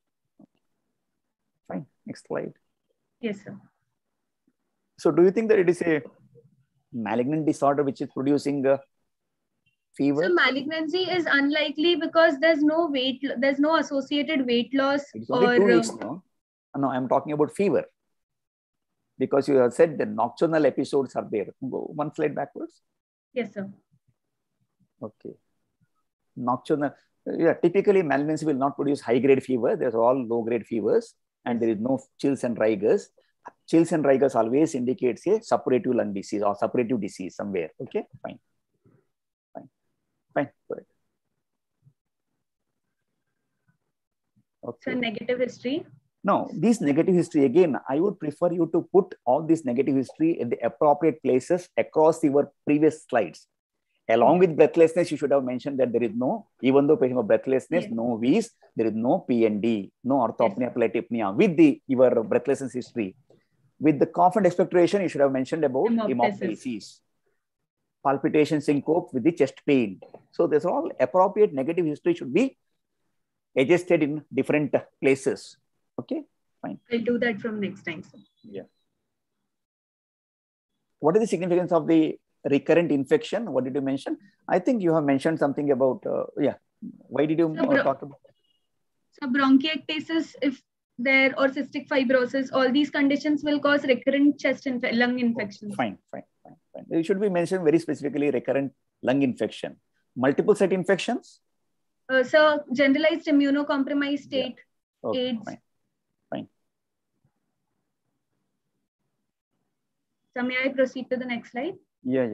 fine. Next slide. Yes, sir. So do you think that it is a malignant disorder which is producing fever? So malignancy is unlikely because there's no associated weight loss. It's only 2 weeks, no? No, I'm talking about fever. Because you have said the nocturnal episodes are there. Go one slide backwards. Yes, sir. Okay. Nocturnal. Yeah, typically malignancy will not produce high-grade fever. There's all low-grade fevers and there is no chills and rigors. Chills and rigors always indicates a suppurative lung disease or suppurative disease somewhere. Okay, fine. Fine. Fine. Go ahead. Okay. So negative history. No, this negative history, again, I would prefer you to put all this negative history in the appropriate places across your previous slides. Along with breathlessness, you should have mentioned that there is no, even though patient of breathlessness, no wheeze, there is no PND, no orthopnea, polytopnia with your breathlessness history. With the cough and expectoration, you should have mentioned about hemoptysis, palpitation, syncope with the chest pain. So this all appropriate negative history should be adjusted in different places. Okay, fine. I'll do that from next time, sir. Yeah. What is the significance of the recurrent infection? What did you mention? I think you have mentioned something about, yeah. Why did you talk about? So bronchiectasis, if there, or cystic fibrosis, all these conditions will cause recurrent chest lung infections. Fine. It should be mentioned very specifically recurrent lung infection. Multiple site infections? So generalized immunocompromised state, yeah. Okay, AIDS. Fine. So may I proceed to the next slide? Yeah.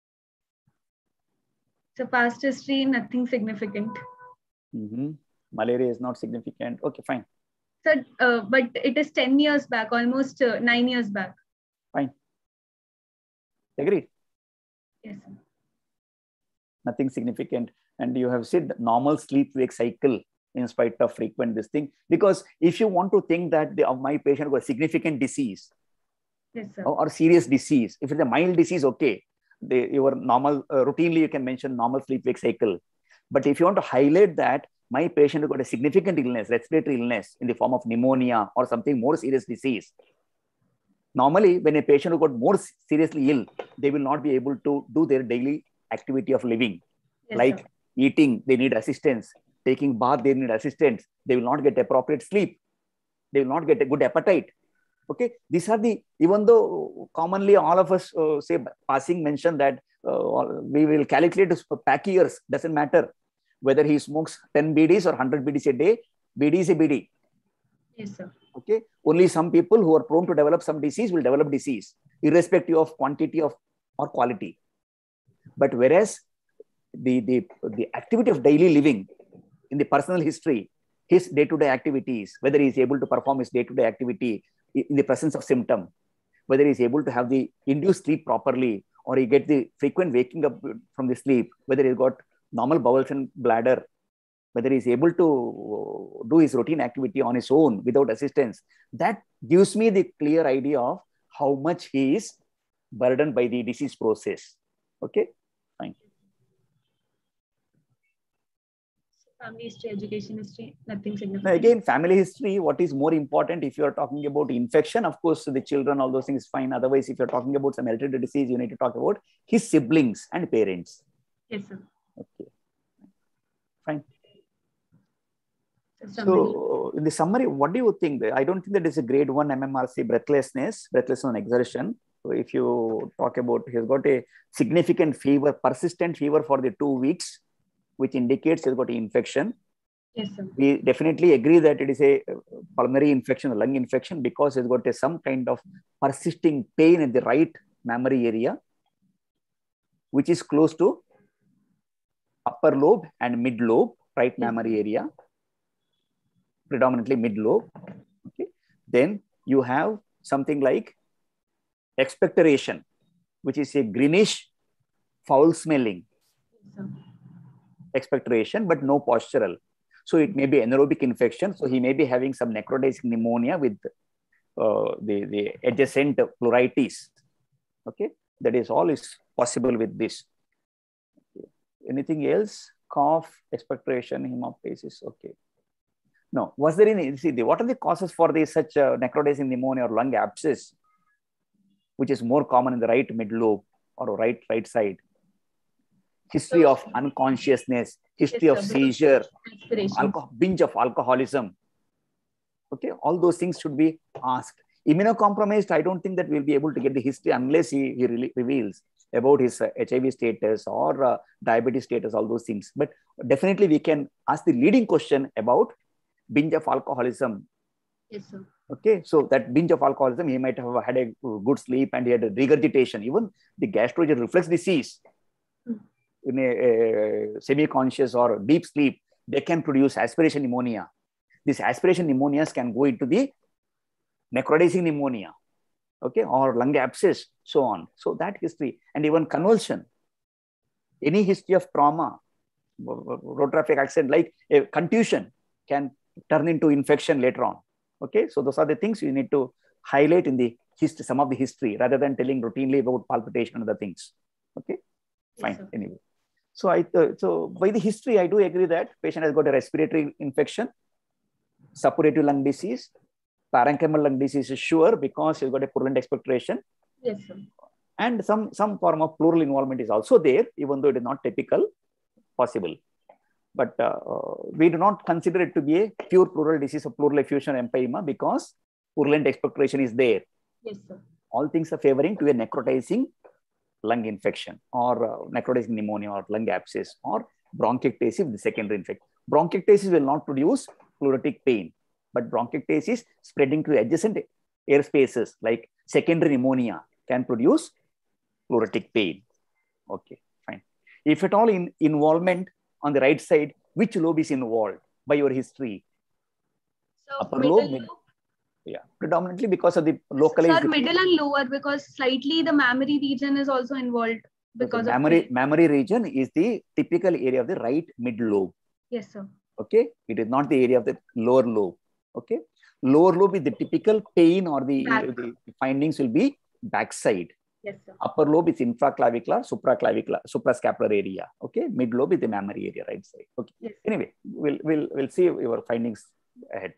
So past history, nothing significant. Malaria is not significant. Okay, fine. So, but it is 10 years back, almost 9 years back. Fine. Agreed? Yes, sir. Nothing significant. And you have said normal sleep-wake cycle in spite of frequent this thing. Because if you want to think that my patient got a significant disease, yes, sir, or serious disease, if it's a mild disease, okay, your normal, routinely you can mention normal sleep-wake cycle. But if you want to highlight that my patient got a significant illness, respiratory illness in the form of pneumonia or something more serious disease, normally when a patient who got more seriously ill, they will not be able to do their daily activity of living. Yes, like sir. Eating, they need assistance. Taking bath, they need assistance. They will not get appropriate sleep. They will not get a good appetite. Okay, these are the, even though commonly all of us say passing mention that we will calculate his pack years, doesn't matter whether he smokes 10 BDs or 100 BDs a day, BD is a BD. Yes, sir. Okay, only some people who are prone to develop some disease will develop disease, irrespective of quantity or quality. But whereas the activity of daily living in the personal history, his day-to-day activities, whether he is able to perform his day-to-day activity in the presence of symptom, whether he is able to have the induced sleep properly, or he get the frequent waking up from the sleep, whether he's got normal bowels and bladder, whether he's able to do his routine activity on his own without assistance, that gives me the clear idea of how much he is burdened by the disease process. Okay, fine. Family history, education history, nothing significant. Now again, family history, what is more important if you're talking about infection? Of course, the children, all those things fine. Otherwise, if you're talking about some hereditary disease, you need to talk about his siblings and parents. Yes, sir. Okay, fine. So in the summary, what do you think? I don't think that is a grade 1 MMRC breathlessness on exertion. So if you talk about, he's got a significant fever, persistent fever for the 2 weeks, which indicates he's got an infection. Yes, sir. We definitely agree that it is a pulmonary infection, a lung infection, because he's got some kind of persisting pain in the right mammary area, which is close to upper lobe and mid lobe, right mammary area, predominantly mid lobe. Okay. Then you have something like expectoration, which is a greenish, foul smelling expectoration, but no postural. So it may be anaerobic infection. So he may be having some necrotizing pneumonia with the adjacent pleuritis. Okay, that is all is possible with this. Okay. Anything else? Cough, expectoration, hemoptysis. Okay. No. Was there any? See, what are the causes for this such necrotizing pneumonia or lung abscess, which is more common in the right mid lobe or right side? History of unconsciousness, history of seizure, binge of alcoholism. Okay, all those things should be asked. Immunocompromised, I don't think that we'll be able to get the history unless he reveals about his HIV status or diabetes status, all those things. But definitely we can ask the leading question about binge of alcoholism. Yes, sir. Okay, so that binge of alcoholism, he might have had a good sleep and he had a regurgitation. Even the gastroesophageal reflux disease, in a semi-conscious or deep sleep, they can produce aspiration pneumonia. These aspiration pneumonias can go into the necrotizing pneumonia, okay, or lung abscess, so on. So that history, and even convulsion, any history of trauma, road traffic accident, like a contusion can turn into infection later on. Okay, so those are the things you need to highlight in the history, some of the history, rather than telling routinely about palpitation and other things. Okay, fine. Yes, anyway, so by the history, I do agree that patient has got a respiratory infection, suppurative lung disease, parenchymal lung disease is sure because he's got a purulent expectoration. Yes, sir. And some form of pleural involvement is also there, even though it is not typical, possible. But we do not consider it to be a pure pleural disease of pleural effusion empyema because purulent expectoration is there. Yes, sir. All things are favoring to a necrotizing lung infection or necrotizing pneumonia or lung abscess or bronchiectasis with the secondary infection. Bronchiectasis will not produce pleuritic pain, but bronchiectasis spreading to adjacent air spaces like secondary pneumonia can produce pleuritic pain. Okay, fine. If at all in involvement on the right side, which lobe is involved by your history? So Upper middle lobe, lobe? Yeah, predominantly because of the localized. Sir, middle and lower, because slightly the mammary region is also involved because of mammary region is the typical area of the right mid lobe. Yes, sir. Okay, it is not the area of the lower lobe. Okay, lower lobe is the typical pain or the findings will be backside. Yes, sir. Upper lobe is infraclavicular, supraclavicular, suprascapular area. Okay, mid lobe is the mammary area, right side. Okay. Yes. Anyway, we'll see your findings ahead.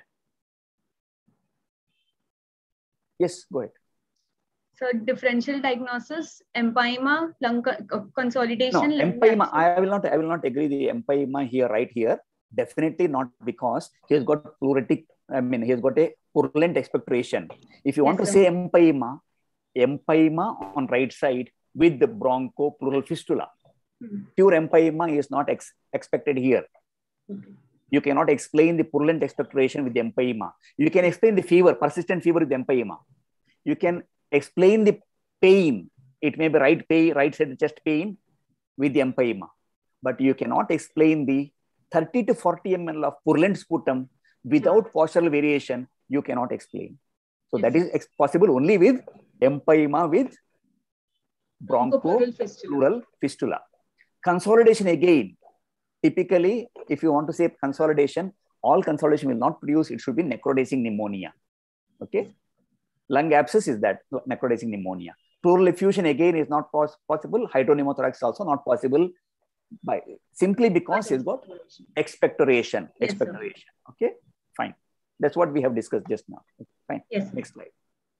Yes, go ahead. So differential diagnosis, empyema, lung consolidation. No, empyema. I will not agree the empyema here, right here. Definitely not, because he has got pleuritic. I mean, he has got a purulent expectoration. If you want to say empyema on right side with the bronchopleural fistula. Pure empyema is not expected here. You cannot explain the purulent expectoration with the empyema. You can explain the fever, persistent fever with the empyema. You can explain the pain. It may be right side chest pain with the empyema. But you cannot explain the 30 to 40 ml of purulent sputum without postural variation. You cannot explain. So that is possible only with empyema with bronchopleural fistula. Consolidation again. Typically, if you want to say consolidation, all consolidation will not produce. It should be necrotizing pneumonia. Okay. Lung abscess is that necrotizing pneumonia. Pleural effusion again is not possible. Hydropneumothorax is also not possible simply because it's got expectoration. Expectoration. Okay. Fine. That's what we have discussed just now. Okay, fine. Yes. Next slide.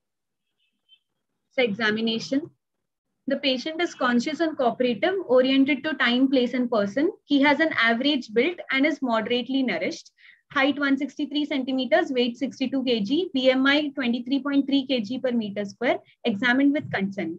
So examination. The patient is conscious and cooperative, oriented to time, place, and person. He has an average build and is moderately nourished. Height 163 centimeters, weight 62 kg, BMI 23.3 kg per meter square, examined with consent.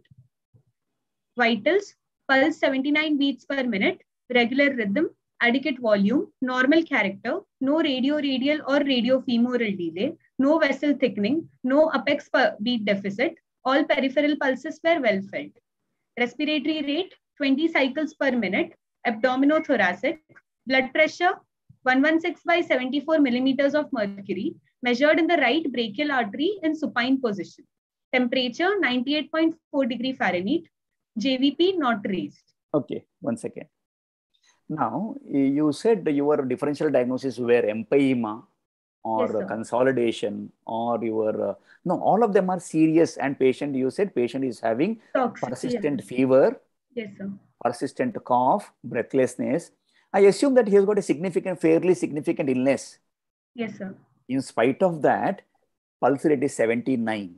Vitals, pulse 79 beats per minute, regular rhythm, adequate volume, normal character, no radioradial or radiofemoral delay, no vessel thickening, no apex beat deficit, all peripheral pulses were well felt. Respiratory rate 20 cycles per minute, abdominothoracic, blood pressure 116 by 74 millimeters of mercury, measured in the right brachial artery in supine position. Temperature 98.4 degree Fahrenheit, JVP not raised. Okay, 1 second. Now, you said your differential diagnosis were empyema or consolidation or your, no, all of them are serious, and patient, you said patient is having persistent fever, persistent cough, breathlessness. I assume that he has got a fairly significant illness. Yes, sir. In spite of that, pulse rate is 79.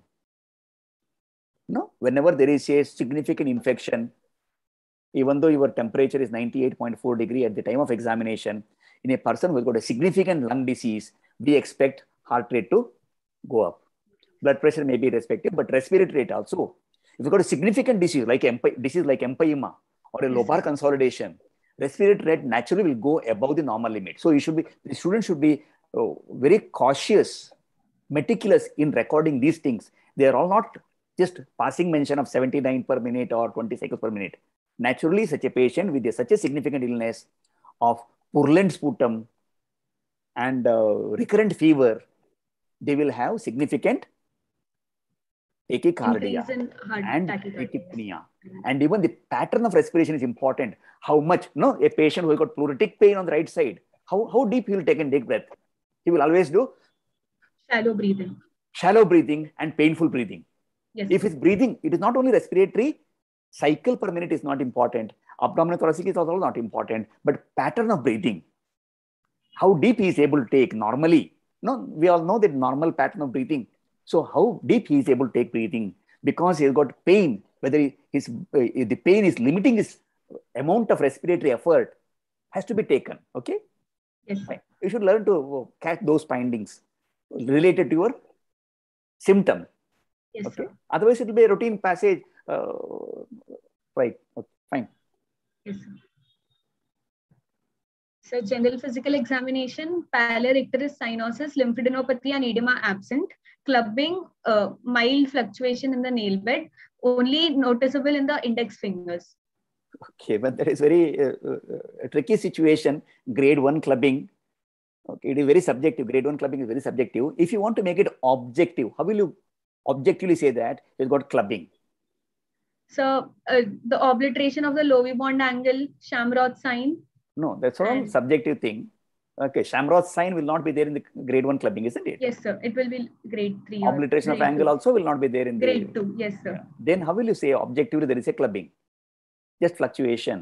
No, whenever there is a significant infection, even though your temperature is 98.4 degree at the time of examination, in a person who has got a significant lung disease, we expect heart rate to go up. Blood pressure may be respective, but respiratory rate also. If you've got a significant disease like empyema or a lobar consolidation, respiratory rate naturally will go above the normal limit. So the student should be very cautious, meticulous in recording these things. They are all not just passing mention of 79 per minute or 20 cycles per minute. Naturally, such a patient with such a significant illness of purulent sputum and recurrent fever, they will have significant tachycardia and tachypnea. And even the pattern of respiration is important. How much, a patient who has got pleuritic pain on the right side, how deep he will take and take breath? He will always do shallow breathing. Shallow breathing and painful breathing. Yes. If it's breathing, it is not only respiratory, cycle per minute is not important. Abdominothoracic is also not important, but pattern of breathing. How deep he is able to take normally. No, we all know that normal pattern of breathing. So how deep he is able to take breathing, because he has got pain, whether the pain is limiting his amount of respiratory effort, has to be taken. Okay. Yes. Fine. You should learn to catch those findings related to your symptom. Yes, okay. sir. Otherwise, it will be a routine passage. Right. Okay. Fine. Yes, sir. So general physical examination, pallor, icterus, cyanosis, lymphadenopathy, and edema absent. Clubbing, mild fluctuation in the nail bed, only noticeable in the index fingers. Okay, but that is very tricky situation. Grade 1 clubbing. Okay, it is very subjective. Grade 1 clubbing is very subjective. If you want to make it objective, how will you objectively say that you've got clubbing? So the obliteration of the Loewe bond angle, Shamroth sign. No, that's all subjective thing. Okay, Shamroth sign will not be there in the grade 1 clubbing, isn't it? Yes, sir. It will be grade 3. Obliteration of angle also will not be there in grade 2. Yes, sir. Yeah. Then how will you say objectively there is a clubbing? Just fluctuation.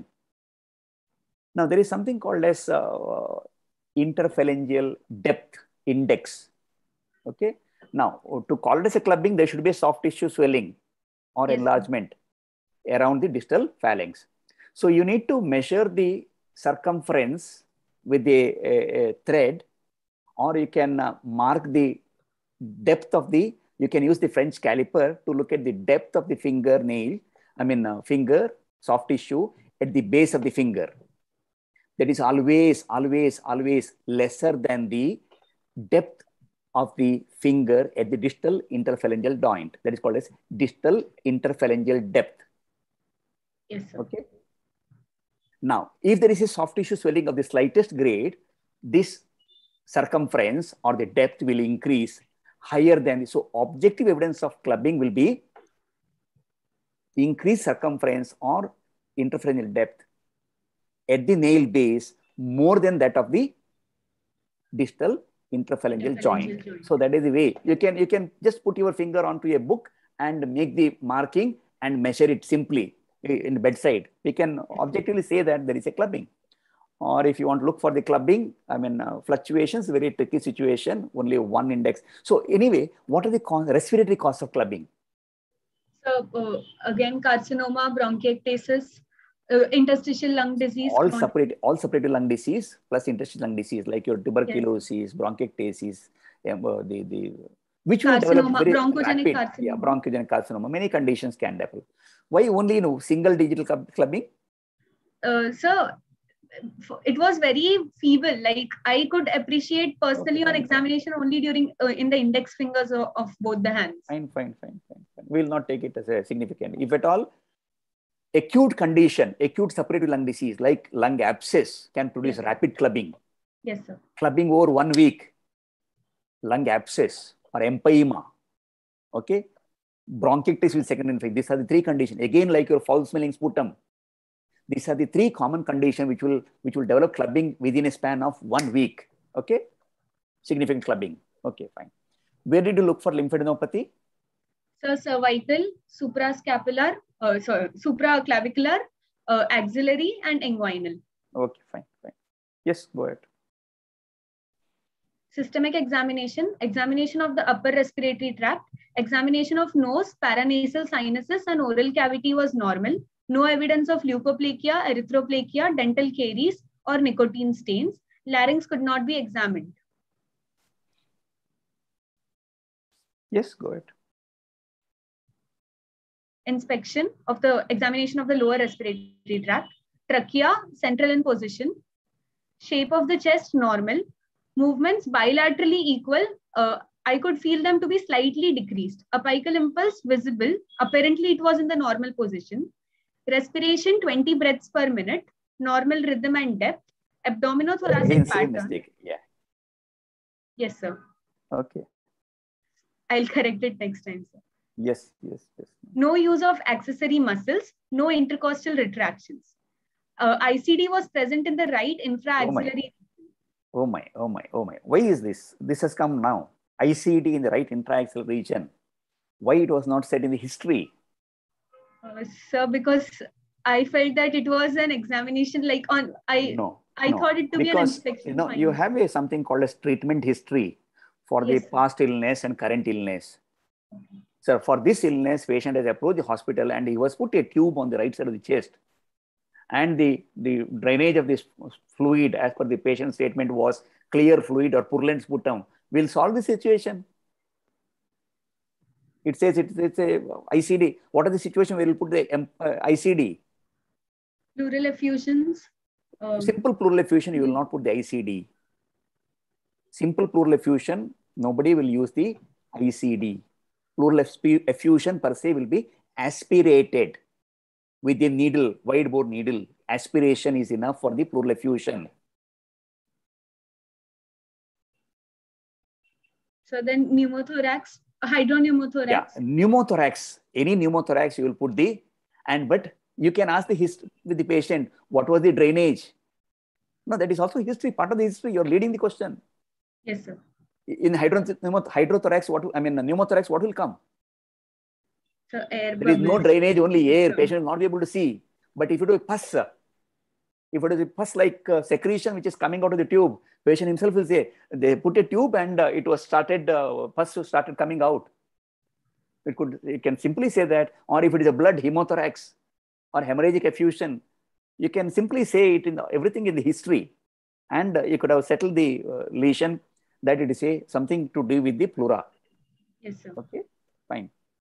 Now there is something called as interphalangeal depth index. Okay. Now to call it as a clubbing, there should be a soft tissue swelling or enlargement around the distal phalanx. So you need to measure the circumference with a thread, or you can mark the depth of the, you can use the French caliper to look at the depth of the fingernail, finger, soft tissue at the base of the finger. That is always lesser than the depth of the finger at the distal interphalangeal joint. That is called as distal interphalangeal depth. Yes, sir. Okay. Now, if there is a soft tissue swelling of the slightest grade, this circumference or the depth will increase higher than this. So objective evidence of clubbing will be increased circumference or interphalangeal depth at the nail base more than that of the distal interphalangeal joint. So that is the way you can just put your finger onto a book and make the marking and measure it simply in the bedside. We can objectively say that there is a clubbing. Or if you want to look for the clubbing, fluctuations, very tricky situation, only one index. So anyway, what are the respiratory causes of clubbing? So again, carcinoma, bronchiectasis, interstitial lung disease. All separate lung disease plus interstitial lung disease, like your tuberculosis, bronchiectasis, which will develop very rapid, bronchogenic carcinoma. Many conditions can develop. Why only single digital clubbing? So it was very feeble. Like I could appreciate personally on examination only during in the index fingers of both the hands. Fine. We will not take it as a significant. If at all, acute condition, acute suppurative lung disease like lung abscess can produce rapid clubbing. Yes, sir. Clubbing over 1 week, lung abscess or empyema. Okay. Bronchiectasis with secondary infection. These are the 3 conditions. Again, like your foul smelling sputum. These are the 3 common conditions which will develop clubbing within a span of 1 week. Okay. Significant clubbing. Okay, fine. Where did you look for lymphadenopathy? So cervical, suprascapular, supraclavicular, axillary, and inguinal. Okay, fine. Yes, go ahead. Systemic examination, examination of the upper respiratory tract, examination of nose, paranasal sinuses, and oral cavity was normal. No evidence of leukoplakia, erythroplakia, dental caries, or nicotine stains. Larynx could not be examined. Yes, go ahead. Inspection of the examination of the lower respiratory tract, trachea, central in position, shape of the chest normal, movements bilaterally equal. I could feel them to be slightly decreased. Apical impulse visible. Apparently, it was in the normal position. Respiration 20 breaths per minute. Normal rhythm and depth. Abdominothoracic pattern. Mistake. Yeah. Yes, sir. Okay. I'll correct it next time, sir. Yes. No use of accessory muscles. No intercostal retractions. ICD was present in the right infra-axillary. Oh my. Why is this? This has come now. ICD in the right intra-axillary region. Why it was not said in the history? Sir, because I felt that it was an examination, like I thought it to be an because inspection. you have something called as treatment history for the Yes, sir. past illness and current illness. So for this illness, patient has approached the hospital and he was put a tube on the right side of the chest. And the drainage of this fluid, as per the patient's statement, was clear fluid or purulent sputum, will solve the situation. It says it's a ICD. What is the situation where you put the ICD? Pleural effusions. Simple pleural effusion, you will not put the ICD. Simple pleural effusion, nobody will use the ICD. Pleural effusion per se will be aspirated with the needle, wide bore needle. Aspiration is enough for the pleural effusion. So then pneumothorax, hydropneumothorax. Yeah, pneumothorax. Any pneumothorax, you will put the, but you can ask the history with the patient, what was the drainage? No, that is also history, part of the history. You're leading the question. Yes, sir. In hydrothorax, pneumothorax, what will come? So air there is no bubbles. drainage, only air. Patient will not be able to see. But if it is pus, if it is a pus-like secretion which is coming out of the tube, patient himself will say, they put a tube and it was started, pus started coming out. It can simply say that, or if it is a blood hemothorax or hemorrhagic effusion, you can simply say it in everything in the history, and you could have settled the lesion that it is something to do with the pleura. Yes, sir. Okay, fine.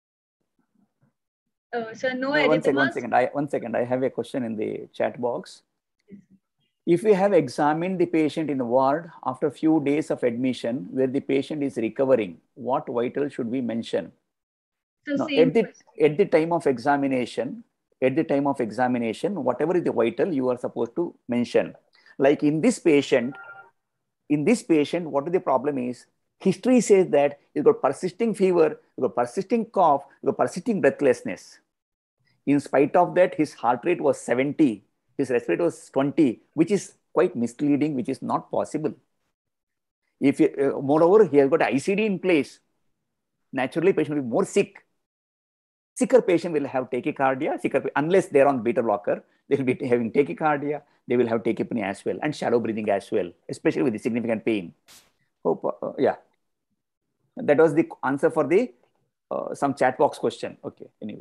So no erythemas. One second. I have a question in the chat box. If we have examined the patient in the ward after a few days of admission where the patient is recovering, what vital should we mention? So now, at the time of examination, whatever is the vital, you are supposed to mention. Like in this patient, what the problem is? History says that you've got persisting fever, you've got persisting cough, you've got persisting breathlessness. In spite of that, his heart rate was 70, his respiratory was 20, which is quite misleading, which is not possible. If moreover, he has got ICD in place, naturally patient will be more sick. Sicker patient will have tachycardia, unless they're on beta blocker, they will be having tachycardia, they will have tachypnea as well, and shallow breathing as well, especially with the significant pain. Hope, yeah. That was the answer for the some chat box question. Okay, anyway.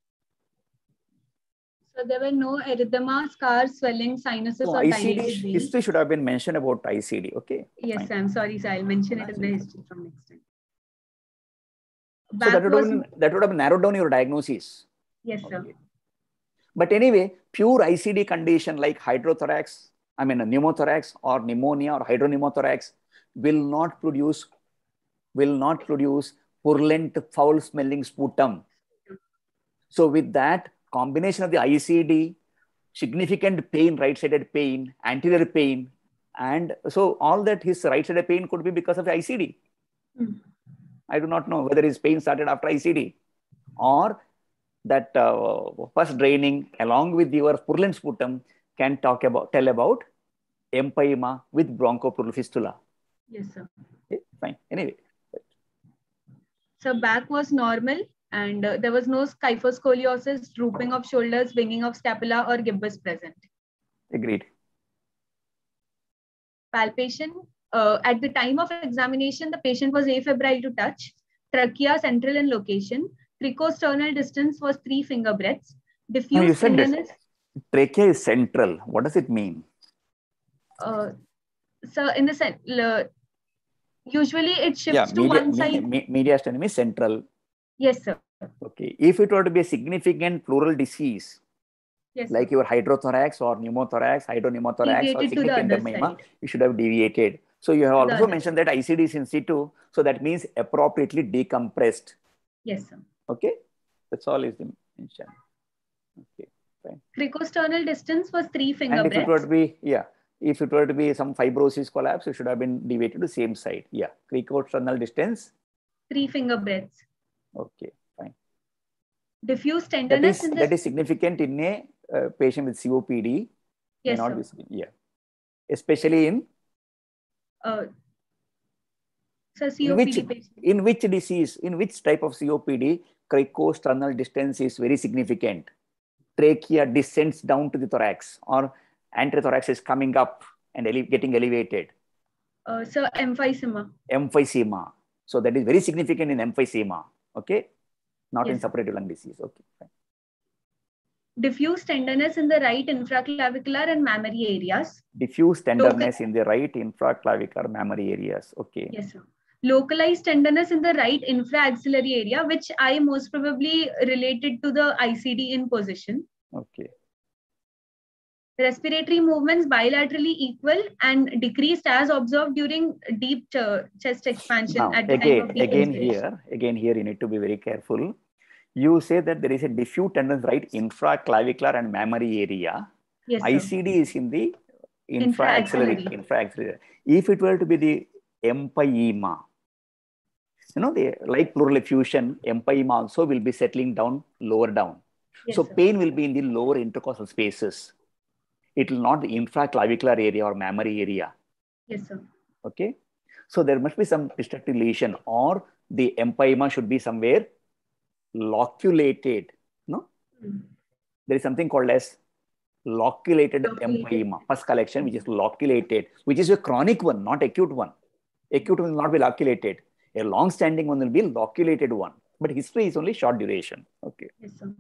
So there were no erythema, scars, swelling, sinuses, or ICD dilated veins. History should have been mentioned about ICD. Okay. Yes, fine. I'm sorry, sir. I'll mention it in the history from next time. So that would have narrowed down your diagnosis. Yes, sir. Okay. But anyway, pure ICD condition like hydrothorax, pneumothorax or pneumonia or hydropneumothorax will not produce purulent, foul-smelling sputum. So with that combination of the ICD, significant pain, right-sided pain, anterior pain, and so all that his right-sided pain could be because of the ICD. I do not know whether his pain started after ICD or that pus draining along with your purulent sputum can tell about empyema with bronchopleural fistula. Yes, sir. Okay, fine. Anyway. So back was normal and there was no kyphoscoliosis, drooping of shoulders, winging of scapula or gibbus present. Agreed. Palpation. At the time of examination, the patient was afebrile to touch. Trachea central in location. Cricosternal distance was 3 finger breadths. Diffuse tenderness. Trachea is central. What does it mean? So in the usually it shifts to one side. Mediastinum is central. Yes, sir. Okay. If it were to be a significant pleural disease, yes, like your hydrothorax or pneumothorax, hydropneumothorax or significant empyema, you should have deviated. So you have also mentioned that ICD is in situ. So that means appropriately decompressed. Yes, sir. Okay. That's all is mentioned. Okay. Fine. Cricosternal distance was 3 finger breadths. If it were to be, if it were to be some fibrosis collapse, it should have been deviated to the same side. Yeah. Cricosternal distance. 3 finger breadths. Okay. Fine. Diffuse tenderness. That is significant in a patient with COPD. Yes, sir. Yeah. Especially in? So COPD patient. In which disease, in which type of COPD, cricosternal distance is very significant. Trachea descends down to the thorax, or antithorax is coming up and getting elevated. So emphysema. Emphysema. So that is very significant in emphysema. Okay. Not in suppurative lung disease. Okay. Fine. Diffuse tenderness in the right infraclavicular and mammary areas. Diffuse tenderness in the right infraclavicular mammary areas. Okay. Yes, sir. Localized tenderness in the right infraaxillary area, which I most probably related to the ICD in position. Okay. Respiratory movements bilaterally equal and decreased as observed during deep chest expansion. Now, at the time of deep again inspiration. here, you need to be very careful. You say that there is a diffuse tenderness right infraclavicular and mammary area. Yes, sir. ICD is in the infraaxillary. If it were to be the empyema, you know, the like pleural effusion, empyema also will be settling down lower down. Yes, so sir. pain will be in the lower intercostal spaces. It will not the infraclavicular area or mammary area. Yes, sir. Okay. So there must be some destructive lesion, or the empyema should be somewhere loculated. No? There is something called as loculated empyema, pus collection, which is loculated, which is a chronic one, not acute one. Acute one will not be loculated. A long-standing one will be loculated one. But history is only short duration. Okay. Yes, sir.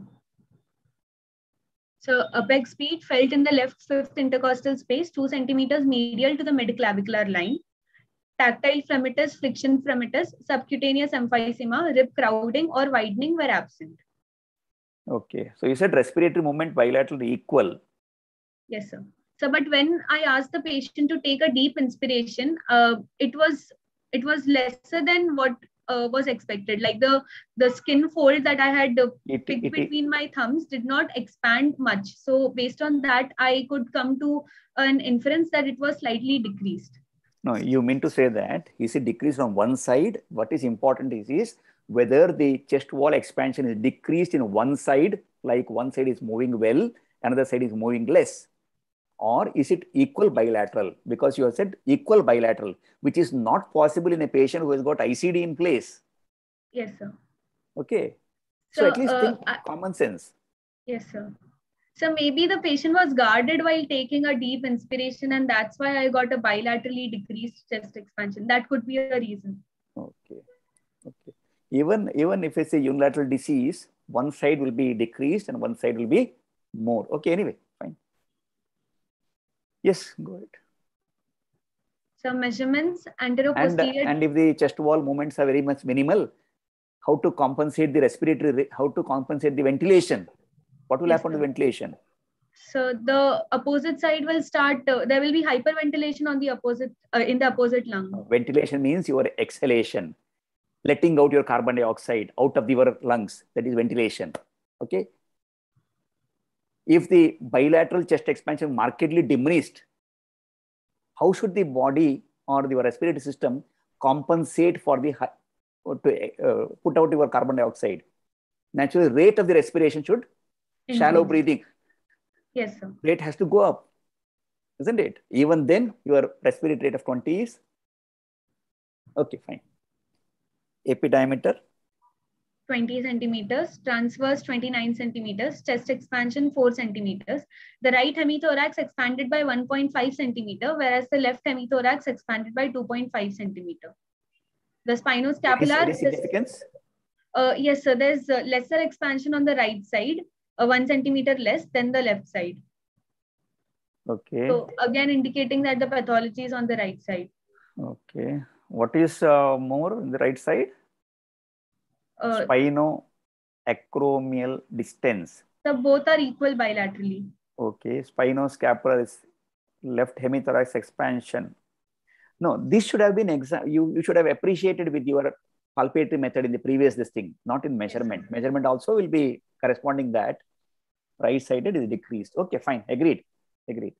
So apex speed felt in the left fifth intercostal space, 2 centimeters medial to the midclavicular line. Tactile fremitus, friction fremitus, subcutaneous emphysema, rib crowding or widening were absent. Okay. So you said respiratory movement bilateral equal. Yes, sir. So, but when I asked the patient to take a deep inspiration, it was lesser than what was expected. Like the skin fold that I had picked between my thumbs did not expand much. So based on that, I could come to an inference that it was slightly decreased. No, you mean to say that is it decreased on one side? What is important is whether the chest wall expansion is decreased in one side, like one side is moving well, another side is moving less. Or is it equal bilateral? Because you have said equal bilateral, which is not possible in a patient who has got ICD in place. Yes, sir. Okay. So at least think common sense. Yes, sir. So maybe the patient was guarded while taking a deep inspiration, and that's why I got a bilaterally decreased chest expansion. That could be a reason. Okay. Okay. Even if it's a unilateral disease, one side will be decreased and one side will be more. Okay. Anyway, fine. Yes, go ahead. So measurements anteroposterior. And if the chest wall movements are very much minimal, how to compensate the respiratory? How to compensate the ventilation? What will happen to ventilation? So the opposite side will start. There will be hyperventilation on the opposite in the opposite lung. Ventilation means your exhalation, letting out your carbon dioxide out of your lungs. That is ventilation. Okay. If the bilateral chest expansion markedly diminished, how should the body or the respiratory system compensate for the to put out your carbon dioxide? Naturally, rate of the respiration should shallow breathing. Yes, sir. Rate has to go up, isn't it? Even then, your respiratory rate of 20 is okay. Fine. AP diameter 20 centimeters, transverse 29 centimeters, chest expansion 4 centimeters. The right hemithorax expanded by 1.5 centimeter, whereas the left hemithorax expanded by 2.5 centimeter. The spinoscapular. Any significance? Yes, sir. There's lesser expansion on the right side, 1 centimeter less than the left side. Okay. So again, indicating that the pathology is on the right side. Okay. What is more on the right side? Spinoacromial distance. So both are equal bilaterally. Okay. Spinoscapular is left hemithorax expansion. No, this should have been you should have appreciated with your palpatory method in the previous thing, not in measurement. Yes, measurement also will be corresponding that right sided is decreased. Okay, fine. Agreed. Agreed.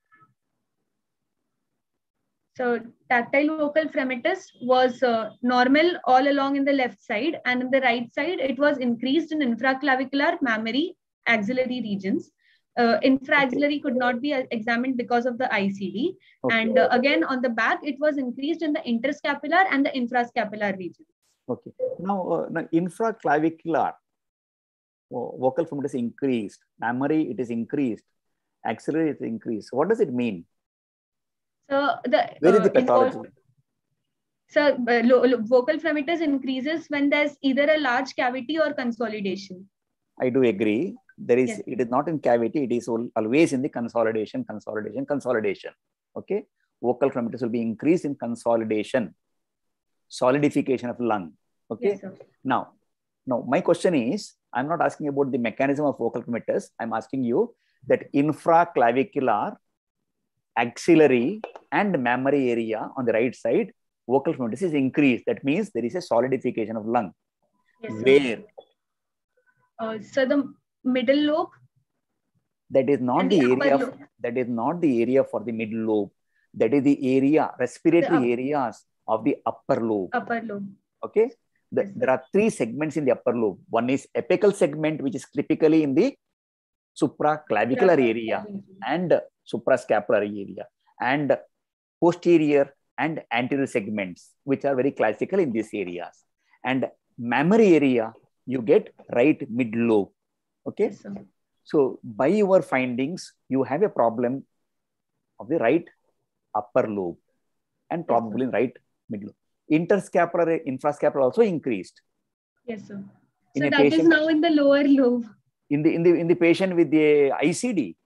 So tactile vocal fremitus was normal all along in the left side, and in the right side, it was increased in infraclavicular, mammary, axillary regions. Infraaxillary could not be examined because of the ICD. Okay. And again, on the back, it was increased in the interscapular and the infrascapular region. Okay. Now infraclavicular vocal ferment is increased. Mammary, it is increased. Axillary, it is increased. What does it mean? So Where is the pathology? So vocal fremitus increases when there's either a large cavity or consolidation. I do agree. There is, Yes. it is not in cavity, it is always in the consolidation. Okay. Vocal fremitus will be increased in consolidation, solidification of lung. Okay. Yes, sir. Now, my question is, I'm not asking about the mechanism of vocal fremitus. I'm asking you that infraclavicular, axillary, and mammary area on the right side, vocal fremitus is increased. That means there is a solidification of lung. Yes, sir. Where? So the middle lobe. That is not And the the upper area. lobe. That is not the area for the middle lobe. That is the area, respiratory areas of the upper lobe. Upper lobe. Okay. Yes, There are three segments in the upper lobe. One is apical segment, which is typically in the supraclavicular area and suprascapular area, and posterior and anterior segments, which are very classical in these areas. And mammary area, you get right mid lobe. Okay. Yes, sir. So by your findings, you have a problem of the right upper lobe and probably right mid lobe. Interscapular, infrascapular also increased. Yes, sir. In So a that is patient, now in the lower lobe. in the patient with the ICD.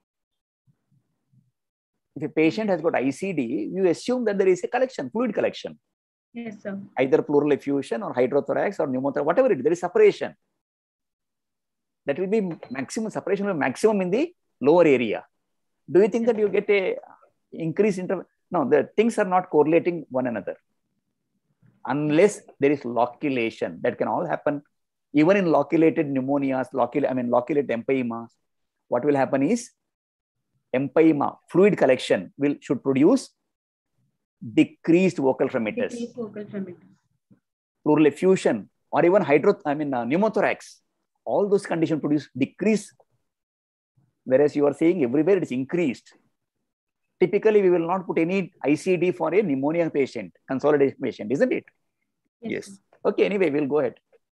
If a patient has got ICD, you assume that there is a collection, fluid collection. Yes, sir. Either pleural effusion or hydrothorax or pneumothorax, whatever it is, there is separation. That will be maximum separation, will be maximum in the lower area. Do you think that you get a increase in? No, the things are not correlating one another. Unless there is loculation, that can all happen. Even in loculated pneumonias, loculated empyema, what will happen is empyema, fluid collection should produce decreased vocal fremitus. Decreased vocal fremitus. Pleural effusion or even pneumothorax, all those conditions produce decrease. Whereas you are saying everywhere it is increased. Typically, we will not put any ICD for a pneumonia patient, consolidation patient, isn't it? Yes. Okay, anyway, we'll go ahead.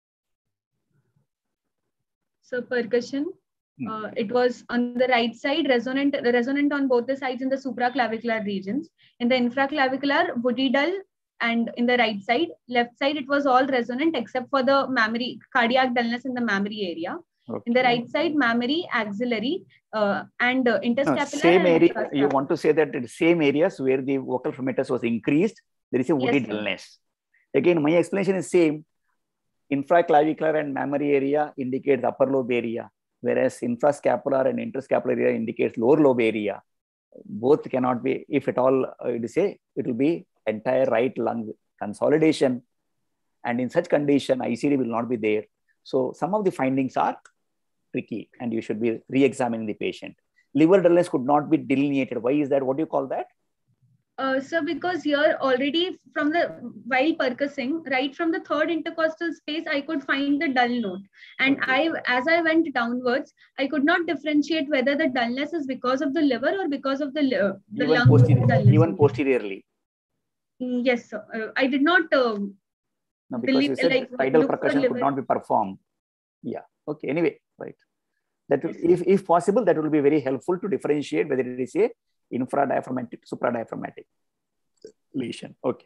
So percussion, it was on the right side, resonant on both the sides in the supraclavicular regions. In the infraclavicular, woody dull, and in the right side, left side, it was all resonant except for the mammary, cardiac dullness in the mammary area. Okay. In the right side, mammary, axillary, and interscapular. Same area. You want to say that in same areas where the vocal fremitus was increased, there is a woody dullness. Again, my explanation is same. Infraclavicular and mammary area indicates upper lobe area, whereas infrascapular and interscapular area indicates lower lobe area. Both cannot be, if at all, it will be entire right lung consolidation. And in such condition, ICD will not be there. So some of the findings are tricky and you should be re-examining the patient. Liver dullness could not be delineated. Why is that? What do you call that? So because here already while percussing, right from the third intercostal space, I could find the dull note. And as I went downwards, I could not differentiate whether the dullness is because of the liver or because of the lung dullness. Even posteriorly. Yes, sir. I did not no, because you said tidal percussion could not be performed. Yeah. Okay. Anyway, right. That will, if possible, that will be very helpful to differentiate whether it is a infradiaphragmatic, supradiaphragmatic lesion. Okay.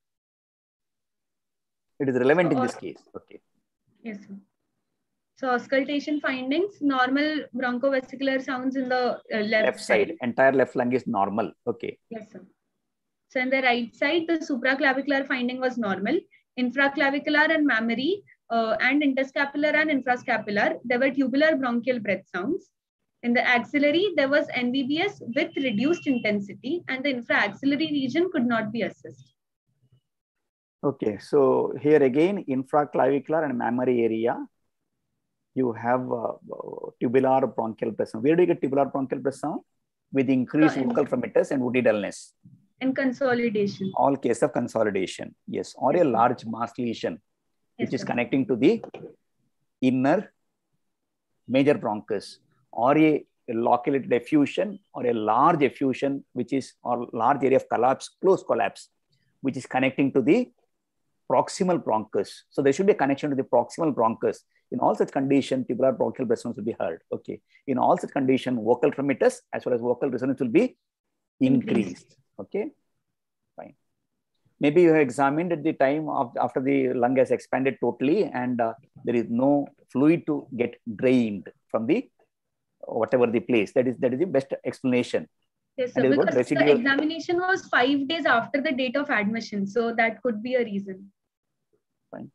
It is relevant in this case. Okay. Yes, sir. So auscultation findings, normal bronchovesicular sounds in the left side. Entire left lung is normal. Okay. Yes, sir. So in the right side, the supraclavicular finding was normal. Infraclavicular and mammary and interscapular and infrascapular, there were tubular bronchial breath sounds. In the axillary, there was NBBS with reduced intensity, and the infraaxillary region could not be assessed. Okay, so here again, infraclavicular and mammary area, you have tubular bronchial breath sound. Where do you get tubular bronchial breath sound? With increased vocal fremitus and woody dullness. In consolidation. All case of consolidation, yes, or a large mass lesion, which is connecting to the inner major bronchus, or a a loculated effusion or a large effusion, which is or large area of collapse, close collapse, which is connecting to the proximal bronchus. So there should be a connection to the proximal bronchus. In all such condition, tubular bronchial resonance will be heard. Okay. In all such condition, vocal tremendous as well as vocal resonance will be increased. Okay. Fine. Maybe you have examined at the time of after the lung has expanded totally and there is no fluid to get drained from the whatever the place. That is the best explanation. Yes, sir. Because the examination was 5 days after the date of admission. So that could be a reason. Fine.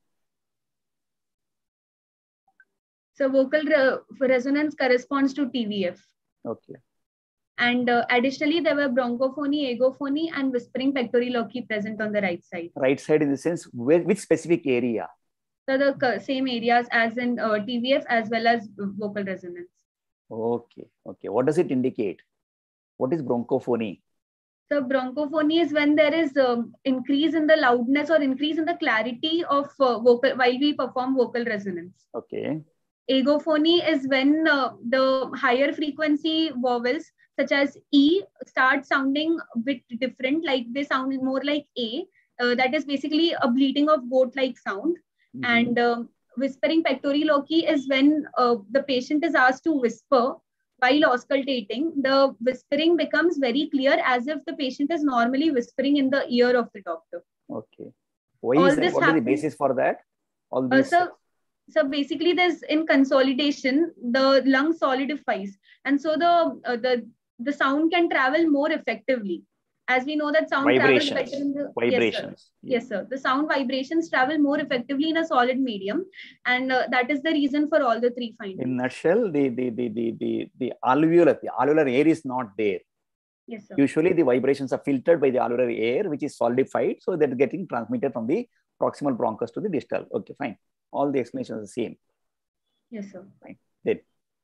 So vocal resonance corresponds to TVF. Okay. And additionally, there were bronchophony, agophony, and whispering pectoriloquy present on the right side. Right side in the sense, which specific area? So the same areas as in TVF as well as vocal resonance. Okay. Okay. What does it indicate? What is bronchophony? So bronchophony is when there is increase in the loudness or increase in the clarity of vocal while we perform vocal resonance. Okay. Agophony is when the higher frequency vowels such as E start sounding a bit different, like they sound more like A. That is basically a bleating of goat-like sound. Mm-hmm. And whispering pectoriloquy is when the patient is asked to whisper while auscultating. The whispering becomes very clear as if the patient is normally whispering in the ear of the doctor. Okay. Why is that? What is the basis for that? All this. So basically, there's in consolidation, the lung solidifies, and so the sound can travel more effectively. As we know that sound travels better in the vibrations. Yes, sir. The sound vibrations travel more effectively in a solid medium, and that is the reason for all the three findings. In a nutshell, the alveolar air is not there. Yes, sir. Usually, the vibrations are filtered by the alveolar air, which is solidified, so they're getting transmitted from the proximal bronchus to the distal. Okay, fine. All the explanations are the same. Yes, sir. Fine. Then.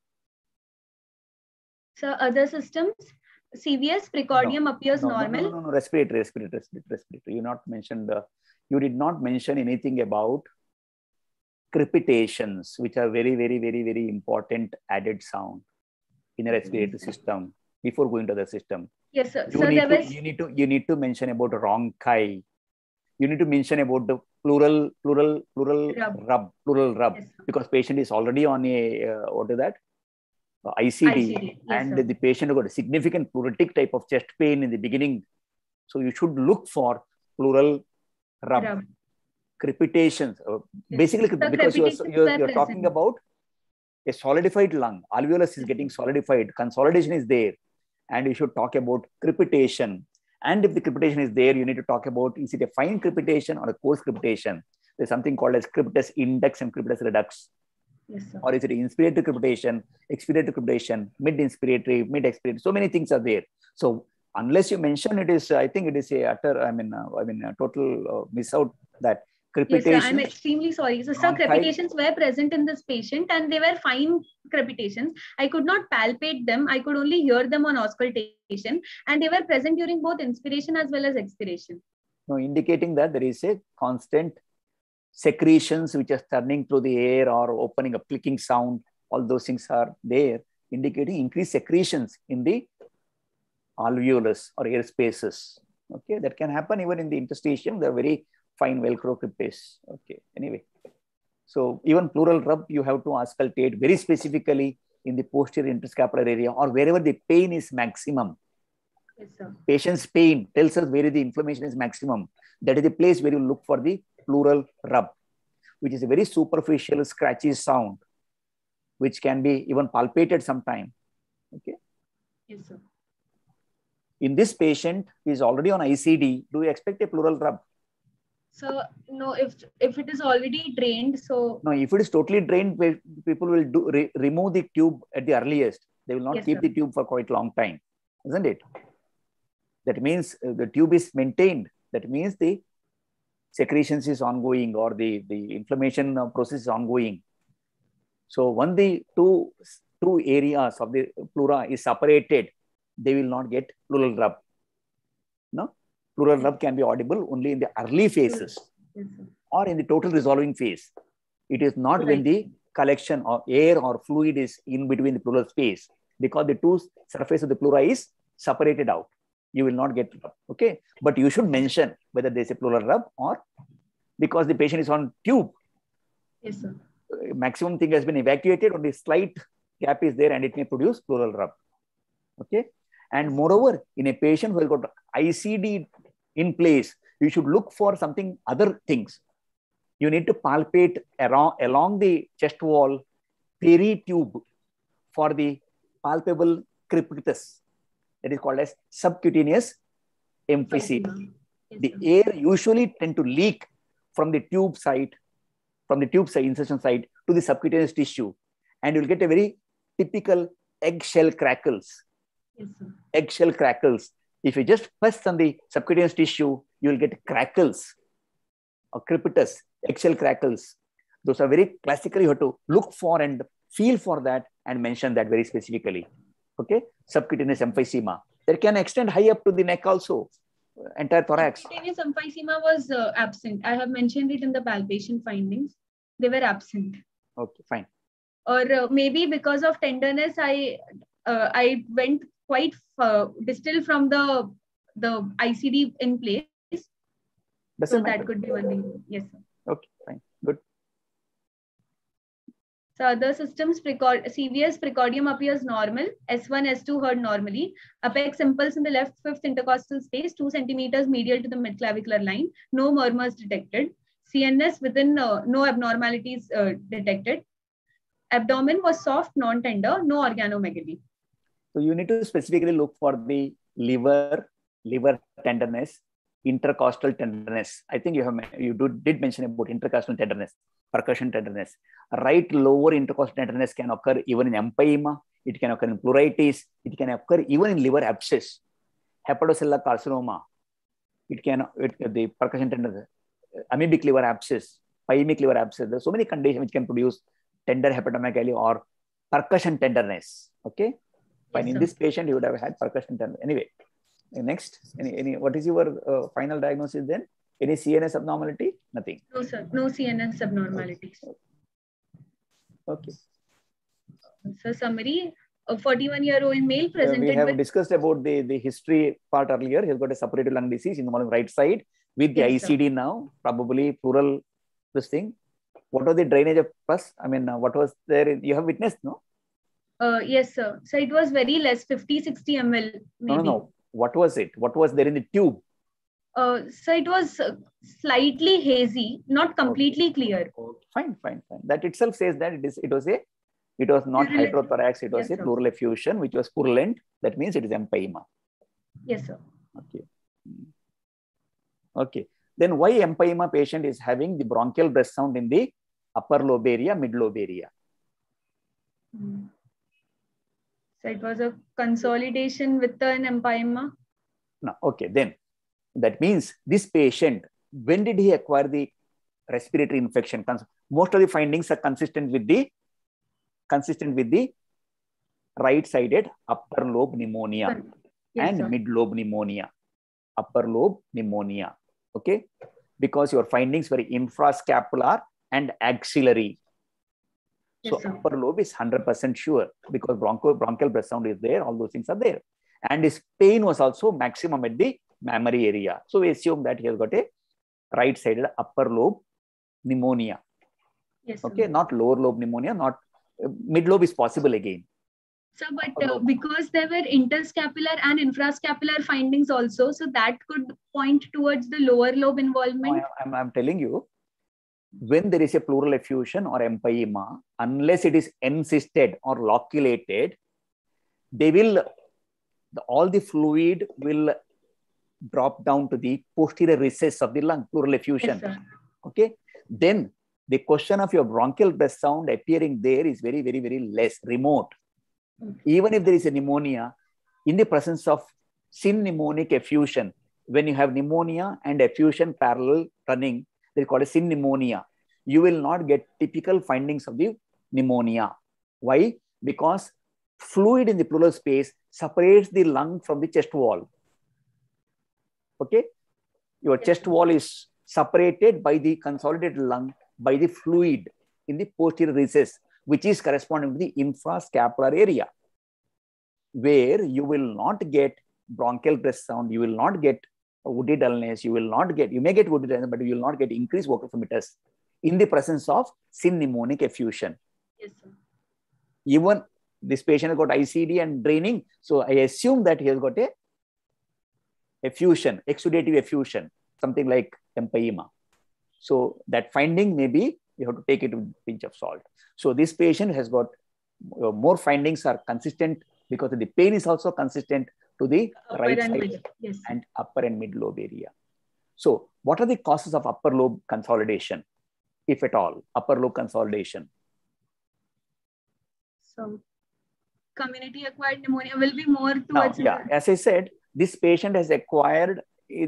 So other systems, CVS, precordium appears normal. No. Respiratory. You did not mention anything about crepitations, which are very, very, very, very important added sound in a respiratory system before going to the system. Yes, sir. You need to mention about rhonchi. You need to mention about the plural rub, yes, because patient is already on a what is that? ICD, and yes, the patient got a significant pleuritic type of chest pain in the beginning. So you should look for plural rub. Crepitations. Yes. Basically, because you're talking about a solidified lung. Alveolus is getting solidified. Consolidation is there. And you should talk about crepitation. And if the crepitation is there, you need to talk about, is it a fine crepitation or a coarse crepitation? There's something called as crepitus index and crepitus redux. Yes, sir. Or is it inspiratory crepitation, expiratory crepitation, mid-inspiratory, mid-expiratory? So many things are there. So unless you mention it is, I think it is a utter, a total miss out that crepitation. Yes, sir, I'm extremely sorry. So, sir, crepitations were present in this patient and they were fine crepitations. I could not palpate them. I could only hear them on auscultation, and they were present during both inspiration as well as expiration. No, indicating that there is a constant secretions which are turning through the air or opening a clicking sound. All those things are there, indicating increased secretions in the alveolus or air spaces. Okay, that can happen even in the interstitium. They're very fine velcro cryptase. Okay, anyway. So even pleural rub, you have to auscultate very specifically in the posterior interscapular area or wherever the pain is maximum. Yes, sir. Patient's pain tells us where the inflammation is maximum. That is the place where you look for the pleural rub, which is a very superficial scratchy sound, which can be even palpated sometime. Okay. Yes, sir. In this patient, he is already on ICD. Do you expect a pleural rub? So no, if it is already drained, so no. If it is totally drained, people will remove the tube at the earliest. They will not yes, keep sir. the tube for quite a long time, isn't it? That means the tube is maintained. That means the secretions is ongoing or the inflammation process is ongoing. So when the two areas of the pleura is separated, they will not get pleural rub. No, pleural rub can be audible only in the early phases or in the total resolving phase. It is not when the collection of air or fluid is in between the pleural space. because the two surface of the pleura is separated out. You will not get rub. Okay, but you should mention whether there is a pleural rub or because the patient is on tube. Yes, sir. Maximum thing has been evacuated, only slight gap is there and it may produce pleural rub. Okay, and moreover, in a patient who has got ICD in place, you should look for something other things. You need to palpate along the chest wall peritube for the palpable crepitus. That is called as subcutaneous emphysema. Yes, The air usually tend to leak from the tube side, insertion side to the subcutaneous tissue, and you'll get a very typical eggshell crackles. Yes, sir. Eggshell crackles. If you just press on the subcutaneous tissue, you will get crackles or crepitus, eggshell crackles. Those are very classically, you have to look for and feel for that and mention that very specifically. Okay, subcutaneous emphysema. That can extend high up to the neck also, entire thorax. Subcutaneous emphysema was absent. I have mentioned it in the palpation findings. They were absent. Okay, fine. Or maybe because of tenderness, I went quite distal from the ICD in place. Doesn't So matter. that could be one reason. Yes, sir. Okay, fine, good. So other systems, CVS precordium appears normal. S1, S2 heard normally. Apex impulse in the left fifth intercostal space, 2 centimeters medial to the midclavicular line. No murmurs detected. CNS within no abnormalities detected. Abdomen was soft, non-tender, no organomegaly. So you need to specifically look for the liver tenderness, intercostal tenderness. I think you did mention about intercostal tenderness, percussion tenderness. Right lower intercostal tenderness can occur even in empyema. It can occur in pleuritis. It can occur even in liver abscess, hepatocellular carcinoma. The percussion tenderness, amoebic liver abscess, pyemic liver abscess. There are so many conditions which can produce tender hepatomegaly or percussion tenderness. Okay. Fine. Yes, in this patient, you would have had percussion tenderness. Anyway, next, what is your final diagnosis then? Any CNS abnormality? Nothing. No, sir. No CNS abnormalities. Okay. So summary, a 41-year-old male presented we have with... discussed about the history part earlier. He's got a suppurative lung disease in the right side with the Yes, ICD now, probably pleural this thing. What was the drainage of pus? I mean, what was there? You have witnessed, no? Yes, sir. So it was very less, 50-60 ml. Maybe. No. What was it? What was there in the tube? So it was slightly hazy, not completely clear. Fine. That itself says that it was not hydrothorax, it was Yes, a pleural effusion, which was purulent. That means it is empyema. Yes, sir. Okay. Then why empyema patient is having the bronchial breath sound in the upper lobe area, mid lobe area? So it was a consolidation with an empyema. No. Okay. Then that means this patient, when did he acquire the respiratory infection? Most of the findings are consistent with the right-sided upper lobe pneumonia and mid lobe pneumonia, upper lobe pneumonia. Okay, because your findings were infrascapular and axillary. So upper lobe is 100% sure because bronchial breath sound is there. All those things are there, and his pain was also maximum at the mammary area. So we assume that he has got a right-sided upper lobe pneumonia. Yes, okay, not lower lobe pneumonia, not mid lobe is possible again. So, but because there were interscapular and infrascapular findings also, so that could point towards the lower lobe involvement. No, I'm telling you, when there is a pleural effusion or empyema, unless it is encysted or loculated, all the fluid will drop down to the posterior recess of the lung, pleural effusion. Yes, okay, then the question of your bronchial breath sound appearing there is very, very, very less, remote. Even if there is a pneumonia, in the presence of synpneumonic effusion, when you have pneumonia and effusion parallel running, they call it synpneumonia. You will not get typical findings of the pneumonia. Why? Because fluid in the pleural space separates the lung from the chest wall. Okay? Your chest wall is separated by the consolidated lung by the fluid in the posterior recess, which is corresponding to the infrascapular area. where you will not get bronchial breath sound, you will not get woody dullness, you may get woody dullness, but you will not get increased vocal fermitus in the presence of sympneumonic effusion. Yes, sir. Even this patient has got ICD and draining, so I assume that he has got a effusion, exudative effusion, something like empyema. So that finding maybe you have to take it with a pinch of salt. So this patient has got more findings are consistent because the pain is also consistent to the right side and upper and mid lobe area. So what are the causes of upper lobe consolidation, if at all, upper lobe consolidation? So community acquired pneumonia will be more towards. Now, yeah, as I said, this patient has acquired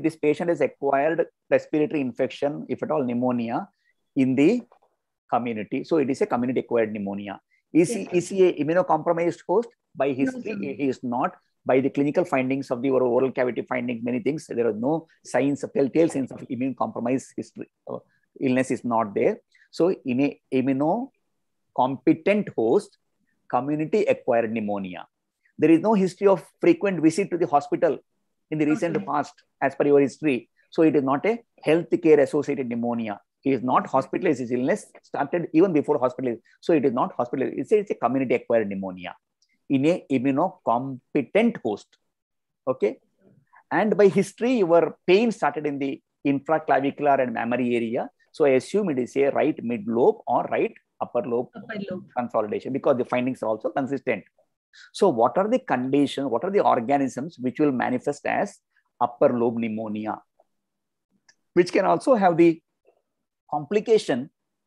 respiratory infection, if at all pneumonia, in the community. So it is a community acquired pneumonia. Is he a immunocompromised host? By history, no, he is not. By the clinical findings of the oral cavity findings, many things, there are no signs, telltale signs of immune compromise history. Illness is not there. So in a immunocompetent host, community acquired pneumonia. There is no history of frequent visit to the hospital in the recent past as per your history. So it is not a healthcare associated pneumonia. He is not hospitalized. His illness started even before hospital. So it is not hospitalized. It's a community acquired pneumonia in a immunocompetent host. Okay. And by history, your pain started in the infraclavicular and mammary area. So I assume it is a right mid lobe or right upper lobe consolidation because the findings are also consistent. So what are the conditions, what are the organisms which will manifest as upper lobe pneumonia, which can also have the complicated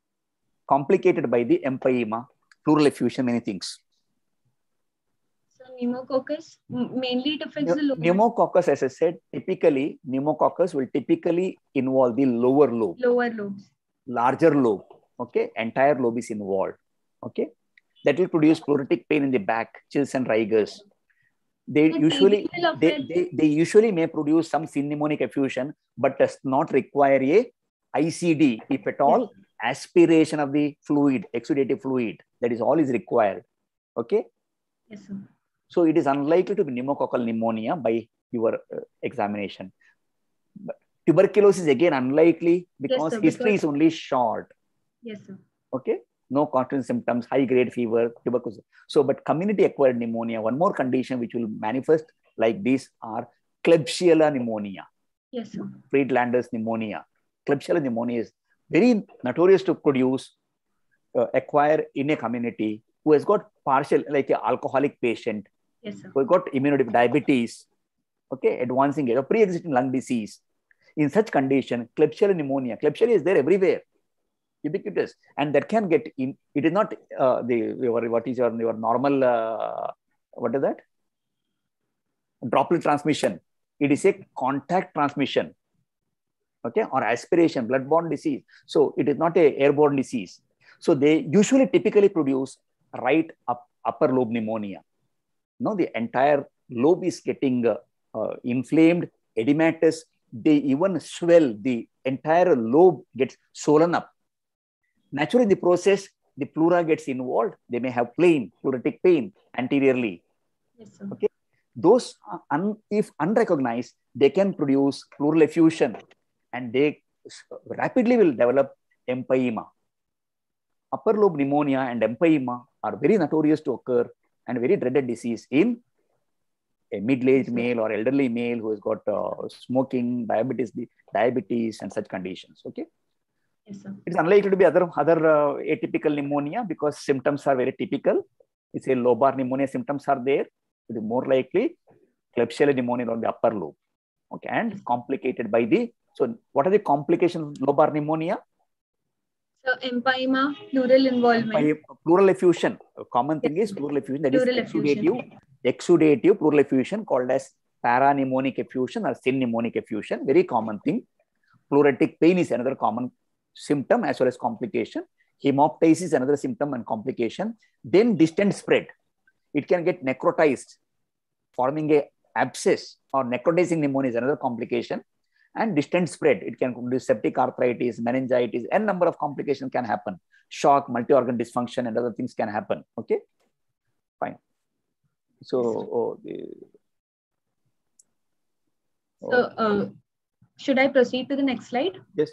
by the empyema, pleural effusion, many things. So pneumococcus, mainly it affects the lobe. Pneumococcus, as I said, pneumococcus will typically involve the lower lobe. Lower lobes. Larger lobe. Okay, entire lobe is involved. Okay, that will produce pleuritic pain in the back, chills and rigors. They usually may produce some sympneumonic effusion, but does not require a ICD, if at all, aspiration of the fluid, exudative fluid. That is all is required. Okay. Yes, sir. So it is unlikely to be pneumococcal pneumonia by your examination. But tuberculosis again unlikely because history is only short. Yes, sir. Okay. No constant symptoms, high grade fever, tuberculosis. So, but community acquired pneumonia, one more condition which will manifest like this are Klebsiella pneumonia. Yes, sir. Friedlander's pneumonia. Klebsiella pneumonia is very notorious to produce, acquire in a community who has got partial, like an alcoholic patient, yes, sir, who has got diabetes, okay, advancing age, or pre-existing lung disease. In such condition, Klebsiella pneumonia, Klebsiella is there everywhere, ubiquitous, and that can get in. It is not what is your normal, what is that? Droplet transmission. It is a contact transmission, okay, or aspiration, bloodborne disease. So it is not a airborne disease. So they usually typically produce right upper lobe pneumonia. No, the entire lobe is getting inflamed, edematous. They even swell. The entire lobe gets swollen up. Naturally, in the process, the pleura gets involved. They may have plain pleuritic pain anteriorly. Yes, sir. Okay, those if unrecognized, they can produce pleural effusion, and they rapidly will develop empyema. Upper lobe pneumonia and empyema are very notorious to occur and very dreaded disease in a middle-aged male or elderly male who has got smoking, diabetes, and such conditions. Okay. Yes, sir. It's unlikely to be other atypical pneumonia because symptoms are very typical. It's a lobar pneumonia symptoms are there. It is more likely Klebsiella pneumonia on the upper lobe. Okay, and complicated by the. So, what are the complications of lobar pneumonia? So, empyema, pleural involvement. Pleural effusion. A common thing is pleural effusion. That pleural is exudative pleural effusion called as parapneumonic effusion or synpneumonic effusion. Very common thing. Pleuritic pain is another common symptom as well as complication. Hemoptysis is another symptom and complication. Then distant spread. It can get necrotized, forming a abscess, or necrotizing pneumonia is another complication. And distant spread. It can produce septic arthritis, meningitis, n number of complications can happen. Shock, multi-organ dysfunction, and other things can happen. Okay, fine. So, should I proceed to the next slide? yes.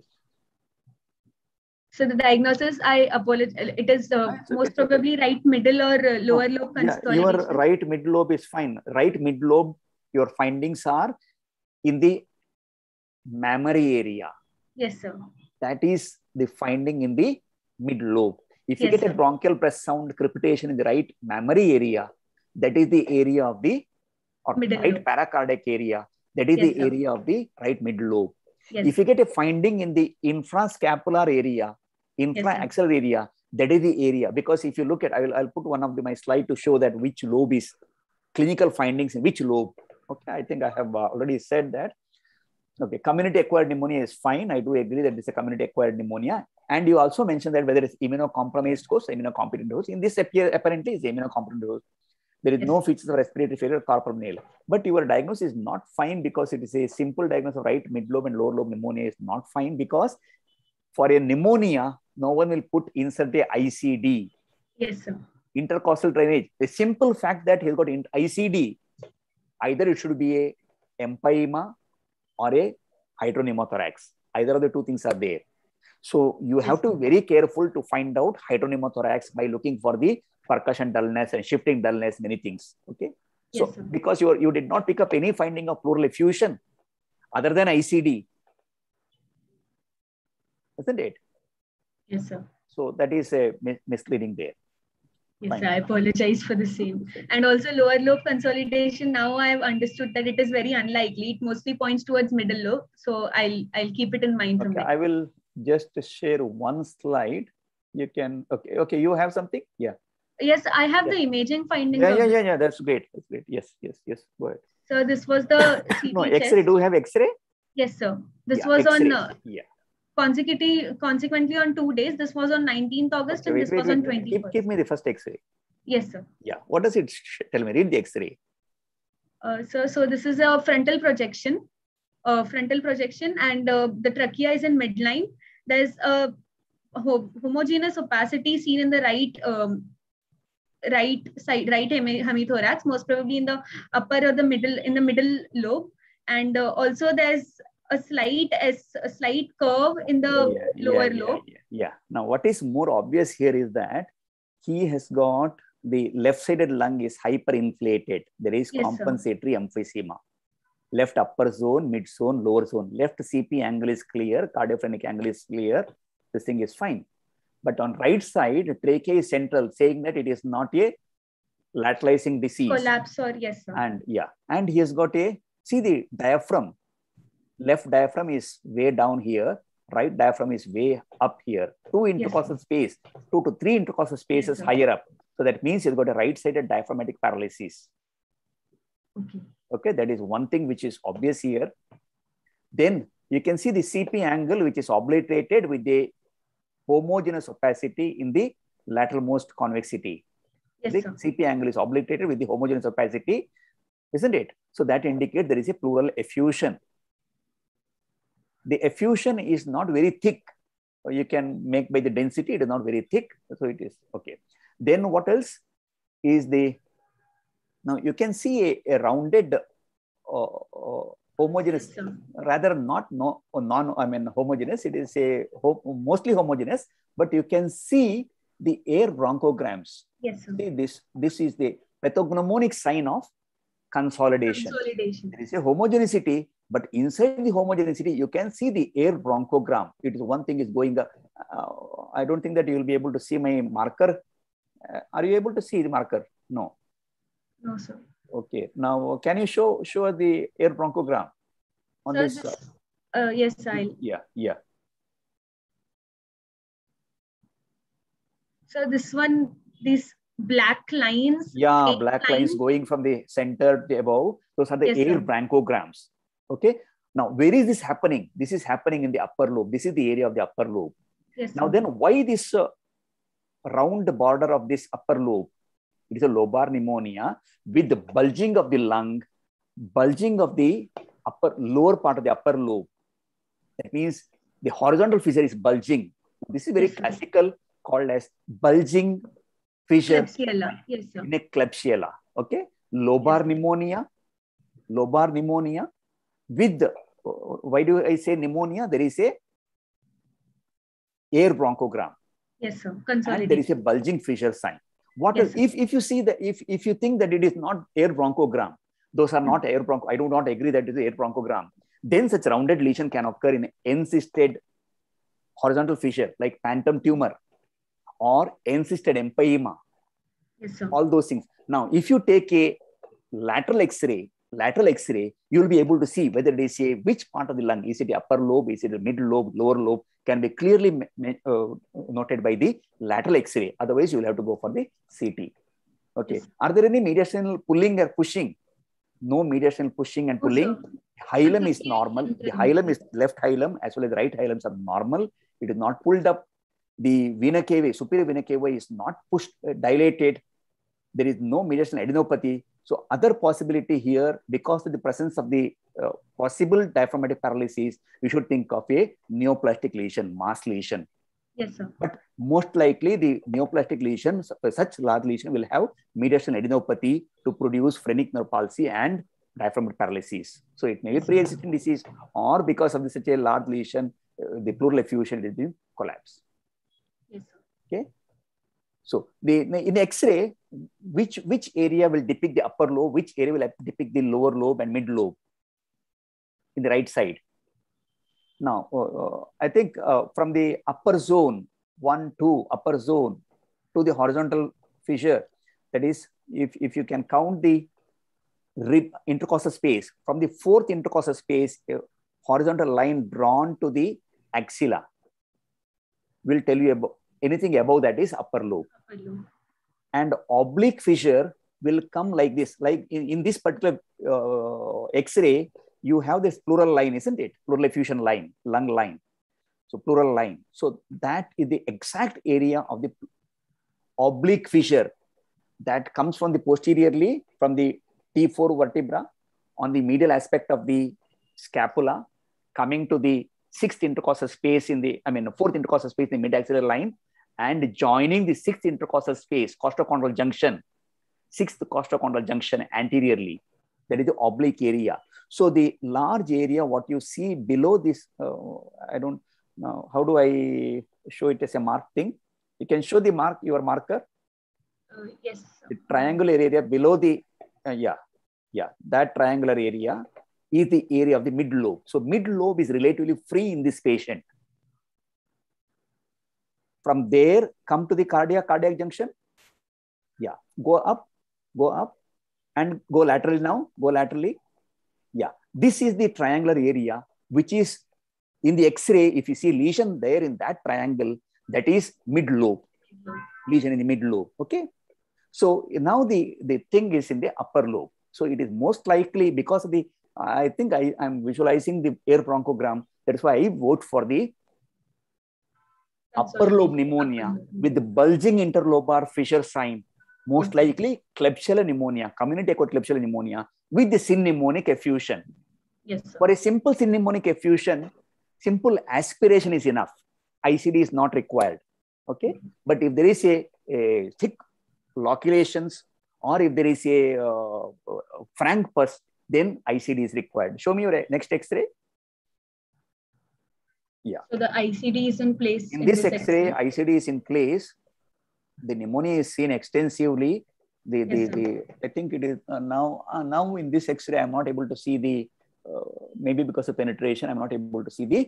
So the diagnosis, I apologize, it is most probably right middle or lower lobe consolidation. Yeah, your right mid lobe is fine. Right mid lobe, your findings are in the mammary area. Yes, sir. That is the finding in the mid lobe. If you get a bronchial press sound crepitation in the right mammary area, that is the area of the right paracardiac area. That is the area of the right mid lobe. Yes. If you get a finding in the infrascapular area, infraaxial area, that is the area. Because if you look at, I'll put one of my slide to show that which lobe is clinical findings in which lobe. Okay, I think I have already said that. Okay, community acquired pneumonia is fine. I do agree that this is a community acquired pneumonia. And you also mentioned that whether it's immunocompromised host, immunocompetent host. In this apparently is immunocompetent host. There is no features of respiratory failure, corporal nail. But your diagnosis is not fine because it is a simple diagnosis of right mid lobe and lower lobe pneumonia is not fine because for a pneumonia, no one will insert a ICD. Yes, sir. Intercostal drainage. The simple fact that he's got ICD, either it should be a empyema or a hydropneumothorax. Either of the two things are there. So you have to be very careful to find out hydropneumothorax by looking for the percussion dullness and shifting dullness, many things. Okay. So because you did not pick up any finding of pleural effusion other than ICD. Isn't it? Yes, sir. So that is a misleading there. Yes, sir, I apologize for the same. And also lower lobe consolidation, now I have understood that it is very unlikely. It mostly points towards middle lobe. So I'll keep it in mind. Okay, I will just share one slide. You can, okay, you have something? Yeah. Yes, I have the imaging findings. Yeah, that's great. That's great. Yes, go ahead. So this was the CT no, X-ray, do you have X-ray? Yes, sir. This was on consequently on 2 days. This was on 19th August and this was on 21st. Give me the first X-ray. Yes, sir. Yeah. What does it tell me? Read the X-ray. So this is a frontal projection. And the trachea is in midline. There's a homogeneous opacity seen in the right hemithorax, most probably in the upper or the middle lobe. And also there's a slight curve in the lower lobe. Yeah. Now, what is more obvious here is that he has got the left-sided lung is hyperinflated. There is compensatory emphysema. Left upper zone, mid zone, lower zone. Left CP angle is clear. Cardiophrenic angle is clear. This thing is fine. But on right side, trachea is central, saying that it is not a lateralizing disease. Collapse or yes, sir. And he has got see the diaphragm. Left diaphragm is way down here. Right diaphragm is way up here. 2 intercostal space, 2 to 3 intercostal spaces higher up. So that means you've got a right-sided diaphragmatic paralysis. Okay, that is one thing which is obvious here. Then you can see the CP angle, which is obliterated with the homogeneous opacity in the lateralmost convexity. Yes, the sir. CP angle is obliterated with the homogeneous opacity, isn't it? So that indicates there is a pleural effusion. The effusion is not very thick. You can make by the density, it is not very thick. So it is okay. Then what else is now you can see a rounded homogeneous, rather non-homogeneous. It is mostly homogeneous, but you can see the air bronchograms. Yes, sir. See this is the pathognomonic sign of consolidation. There is a homogeneity, but inside the homogeneity, you can see the air bronchogram. It is one thing is going up. I don't think that you will be able to see my marker. Are you able to see the marker? No. No, sir. Okay. Now, can you show the air bronchogram on this? Yes, I'll. Yeah. So this one, these black lines. Yeah, black lines going from the center to above. Those are the air bronchograms. Okay. Now, where is this happening? This is happening in the upper lobe. This is the area of the upper lobe. Yes. Now, then why this round border of this upper lobe? It is a lobar pneumonia with the bulging of the lung, bulging of the lower part of the upper lobe. That means the horizontal fissure is bulging. This is very classical, called as bulging fissure Klebsiella. Yes, sir. in a Klebsiella. Okay, lobar Yes. pneumonia, with, why do I say pneumonia? There is a air bronchogram. Yes, sir. And there is a Consolidation. bulging fissure sign. What Yes, is, if you see that, if you think that it is not air bronchogram, those are not air broncho, I do not agree that it is air bronchogram, then such rounded lesion can occur in encysted horizontal fissure like phantom tumor or encysted empyema, Yes, sir. all those things. Now, if you take a lateral X-ray, you will be able to see whether it is a, which part of the lung, is it the upper lobe, is it the mid lobe, lower lobe, can be clearly noted by the lateral X-ray. Otherwise, you will have to go for the CT. Okay. Yes. Are there any mediastinal pulling or pushing? No mediastinal pushing and No, pulling. sir. Hilum is normal. The hilum is left hilum as well as right hilums are normal. It is not pulled up. The vena cava, superior vena cava is not pushed, dilated. There is no mediastinal adenopathy. So other possibility here, because of the presence of the possible diaphragmatic paralysis, we should think of a neoplastic lesion, mass lesion. Yes, sir. But most likely the neoplastic lesion, such large lesion will have mediastinal adenopathy to produce phrenic nerve palsy and diaphragmatic paralysis. So it may be pre-existing disease, or because of such a large lesion, the pleural effusion is in collapse. Yes, sir. Okay. So in the X-ray, which area will depict the upper lobe, which area will depict the lower lobe and mid lobe in the right side? Now, I think from the upper zone, 1, 2, upper zone to the horizontal fissure, that is, if you can count the rib intercostal space, from the fourth intercostal space, a horizontal line drawn to the axilla will tell you about anything above that is upper lobe. Upper lobe. And oblique fissure will come like this. Like in this particular X-ray, you have this pleural line, isn't it? Pleural effusion line, lung line. So pleural line. So that is the exact area of the oblique fissure that comes from the posteriorly, from the T4 vertebra on the medial aspect of the scapula, coming to the sixth intercostal space fourth intercostal space in the mid-axillary line, and joining the sixth intercostal space, costochondral junction, sixth costochondral junction anteriorly. That is the oblique area. So the large area, what you see below this, I don't know, how do I show it as a mark thing? You can show the mark, your marker. Yes, sir. The triangular area below the, that triangular area is the area of the mid lobe. So mid lobe is relatively free in this patient. From there, come to the cardiac junction. Yeah, go up, and go laterally now, go laterally. Yeah, this is the triangular area, which is in the X-ray. If you see lesion there in that triangle, that is mid lobe, lesion in the mid lobe. Okay. So now the thing is in the upper lobe. So it is most likely because of the, I think I'm visualizing the air bronchogram. That's why I vote for the upper lobe pneumonia with the bulging interlobar fissure sign. Most likely Klebsiella pneumonia, community acquired Klebsiella pneumonia with the synpneumonic effusion. Yes, sir. For a simple synpneumonic effusion, simple aspiration is enough. ICD is not required. Okay. But if there is a thick loculations, or if there is a frank pus, then ICD is required. Show me your next X-ray. Yeah. So the ICD is in place. In this X-ray, ICD is in place. The pneumonia is seen extensively. I think it is now in this X-ray, I'm not able to see the, maybe because of penetration, I'm not able to see the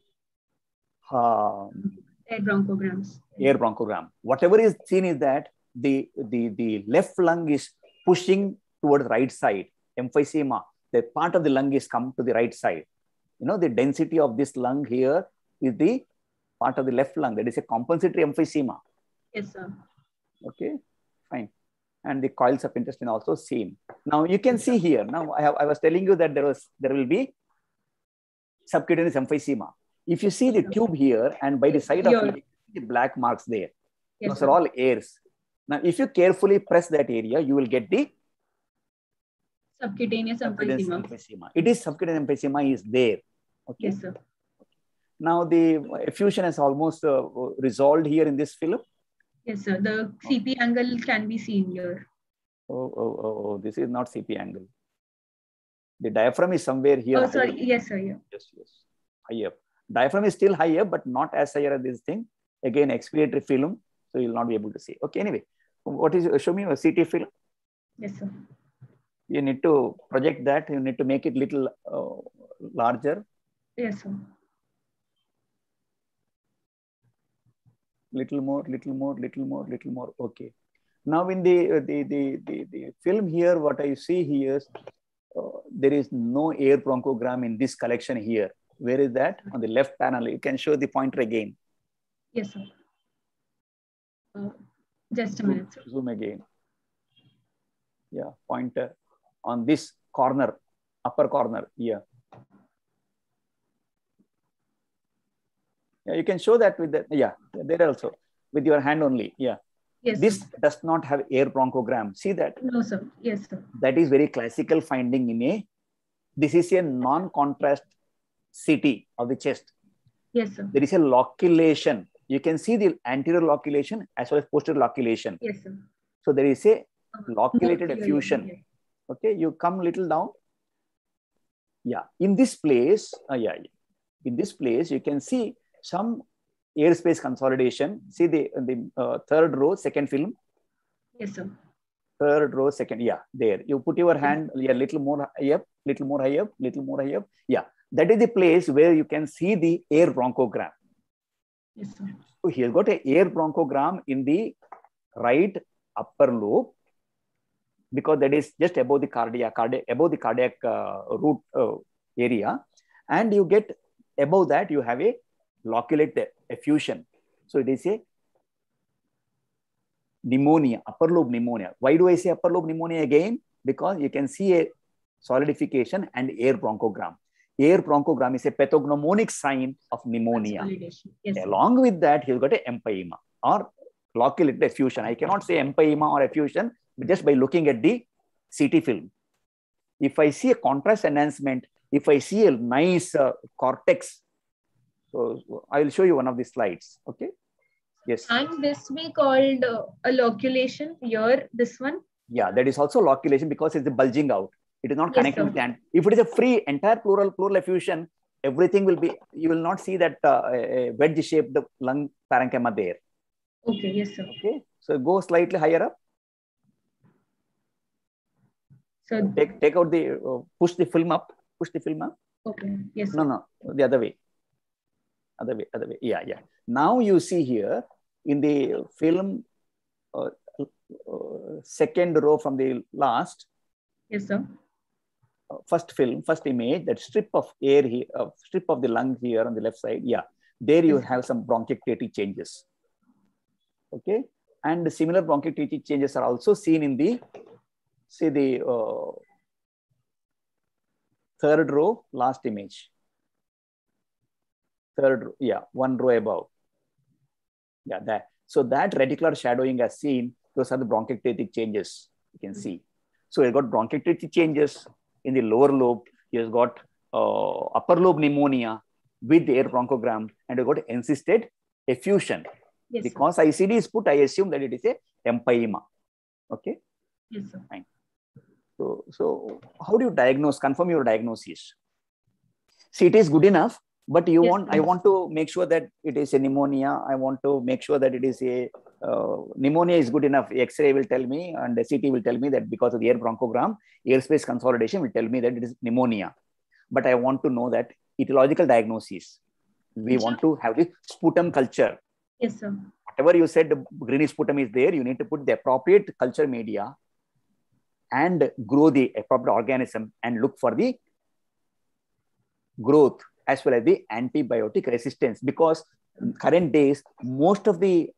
air bronchograms. Air bronchogram. Whatever is seen is that the left lung is pushing towards right side. Emphysema, the part of the lung is come to the right side. You know, the density of this lung here is the part of the left lung. That is a compensatory emphysema. Yes, sir. Okay, fine. And the coils of intestine also seen. Now you can see here. Now I was telling you that there will be subcutaneous emphysema. If you see the tube here and by the side of it, the black marks there. Yes, those are all airs. Now, if you carefully press that area, you will get the subcutaneous emphysema. It is subcutaneous emphysema is there. Okay. Yes, sir. Now the effusion is almost resolved here in this film. Yes, sir. The CP angle can be seen here. Oh, this is not CP angle. The diaphragm is somewhere here. Oh, sorry. Yes, sir. Yeah. Yes. High up. Diaphragm is still high up, but not as high as this thing. Again, expiratory film. So you'll not be able to see. Okay, anyway. What is, show me a CT film. Yes, sir. You need to project that. You need to make it little larger. Yes, sir. Little more. Okay. Now in the film here, what I see here, there is no air bronchogram in this collection here. Where is that? On the left panel. You can show the pointer again. Yes, sir. Just a minute, sir. Zoom again. Yeah, pointer on this corner, upper corner here. Yeah, you can show that with the, yeah, there also, with your hand only. Yeah. Yes, this sir. does not have air bronchogram. See that? No, sir. Yes, sir. That is very classical finding in a, this is a non-contrast CT of the chest. Yes, sir. There is a loculation. You can see the anterior loculation as well as posterior loculation. Yes, sir. So there is a loculated Yes. effusion. Okay, you come little down. Yeah, in this place, in this place, you can see some airspace consolidation. See the third row, second film. Yes, sir. Third row, second. Yeah, there. You put your hand a little more high up, little more high up, little more high up. Yeah, that is the place where you can see the air bronchogram. Yes, sir. So he's got an air bronchogram in the right upper lobe, because that is just above the cardiac root area, and you get above that you have a loculated effusion. So it is a pneumonia, upper lobe pneumonia. Why do I say upper lobe pneumonia again? Because you can see a solidification and air bronchogram. Air bronchogram is a pathognomonic sign of pneumonia. Yes, along with that, he's got an empyema or loculated effusion. I cannot say empyema or effusion just by looking at the CT film. If I see a contrast enhancement, if I see a nice cortex, so I will show you one of the slides. Okay. Yes. And this we called a loculation here, this one. Yeah, that is also loculation because it's bulging out. It is not connected with the end. If it is a free entire pleural effusion, everything will be, you will not see that wedge-shaped lung parenchyma there. Okay, yes, sir. Okay, so go slightly higher up. So take out the, push the film up. Okay, yes, sir. No, the other way. Other way. Yeah. Now you see here in the film, second row from the last. Yes, sir. First film, first image, that strip of air here, strip of the lung here on the left side. Yeah, there you have some bronchiectatic changes. Okay, and similar bronchiectatic changes are also seen in the, say, the third row, last image. Third, yeah, one row above. Yeah, that. So that reticular shadowing as seen, those are the bronchiectatic changes you can see. So you've got bronchiectatic changes in the lower lobe. You've got upper lobe pneumonia with the air bronchogram, and you've got encysted effusion. Yes, because sir. ICD is put, I assume that it is a empyema. Okay. Yes, sir. Fine. So how do you diagnose? Confirm your diagnosis. CT is good enough, but you want, I want to make sure that it is a pneumonia. I want to make sure that it is a pneumonia is good enough. X-ray will tell me, and the CT will tell me that because of the air bronchogram, airspace consolidation will tell me that it is pneumonia. But I want to know that etiological diagnosis. We want to have the sputum culture. Yes, sir. Whatever you said, the greenish sputum is there. You need to put the appropriate culture media and grow the appropriate organism and look for the growth as well as the antibiotic resistance, because in current days, most of the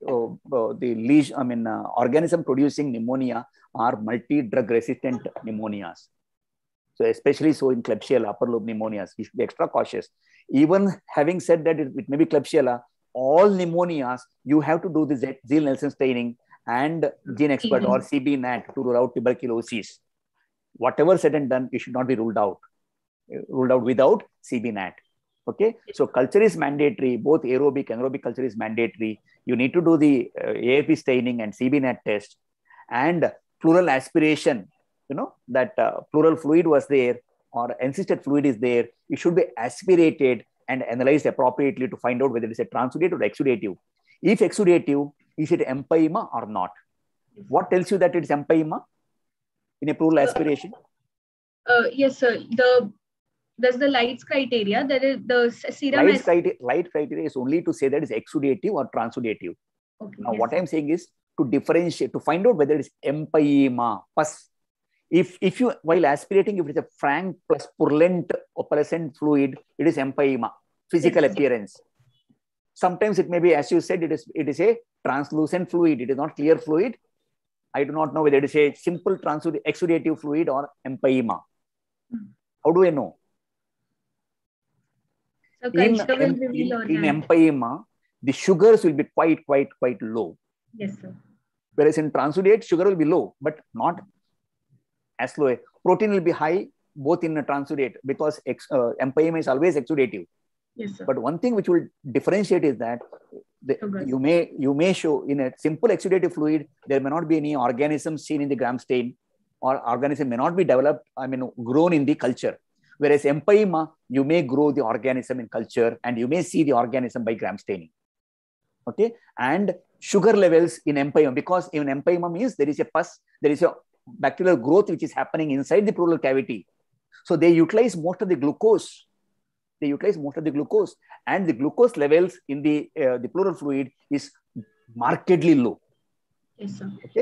organism producing pneumonia are multi-drug resistant pneumonias. So especially so in Klebsiella, upper lobe pneumonias, we should be extra cautious. Even having said that it may be Klebsiella, all pneumonias, you have to do the Ziehl-Neelsen staining and gene expert or CB-NAT to rule out tuberculosis. Whatever said and done, it should not be ruled out without CB-NAT. Okay, so culture is mandatory. Both aerobic, anaerobic culture is mandatory. You need to do the AFP staining and CB-NAT test. And pleural aspiration, that pleural fluid was there or encysted fluid is there, it should be aspirated and analyzed appropriately to find out whether it is a transudative or exudative. If exudative, is it empyema or not? What tells you that it is empyema in a pleural aspiration? Yes, sir. There's the Light's criteria. There is the serum. Light criteria is only to say that it's exudative or transudative. Okay, now, yes, what I'm saying is to differentiate, to find out whether it is empyema, pus. If you, while aspirating, if it's a frank plus purulent opalescent fluid, it is empyema, physical appearance. Sometimes it may be, as you said, it is a translucent fluid. It is not clear fluid. I do not know whether it is a simple exudative fluid or empyema. How do I know? So in empyema, the sugars will be quite low. Yes, sir. Whereas in transudate, sugar will be low, but not as low. Protein will be high, both in a transudate, because empyema is always exudative. Yes, sir. But one thing which will differentiate is that you may show in a simple exudative fluid, there may not be any organism seen in the gram stain, or organism may not be developed, grown in the culture. Whereas empyema, you may grow the organism in culture and you may see the organism by gram staining. Okay. And sugar levels in empyema, because in empyema means there is a pus, there is a bacterial growth which is happening inside the pleural cavity. So they utilize most of the glucose. And the glucose levels in the pleural fluid is markedly low. Yes, sir. Okay.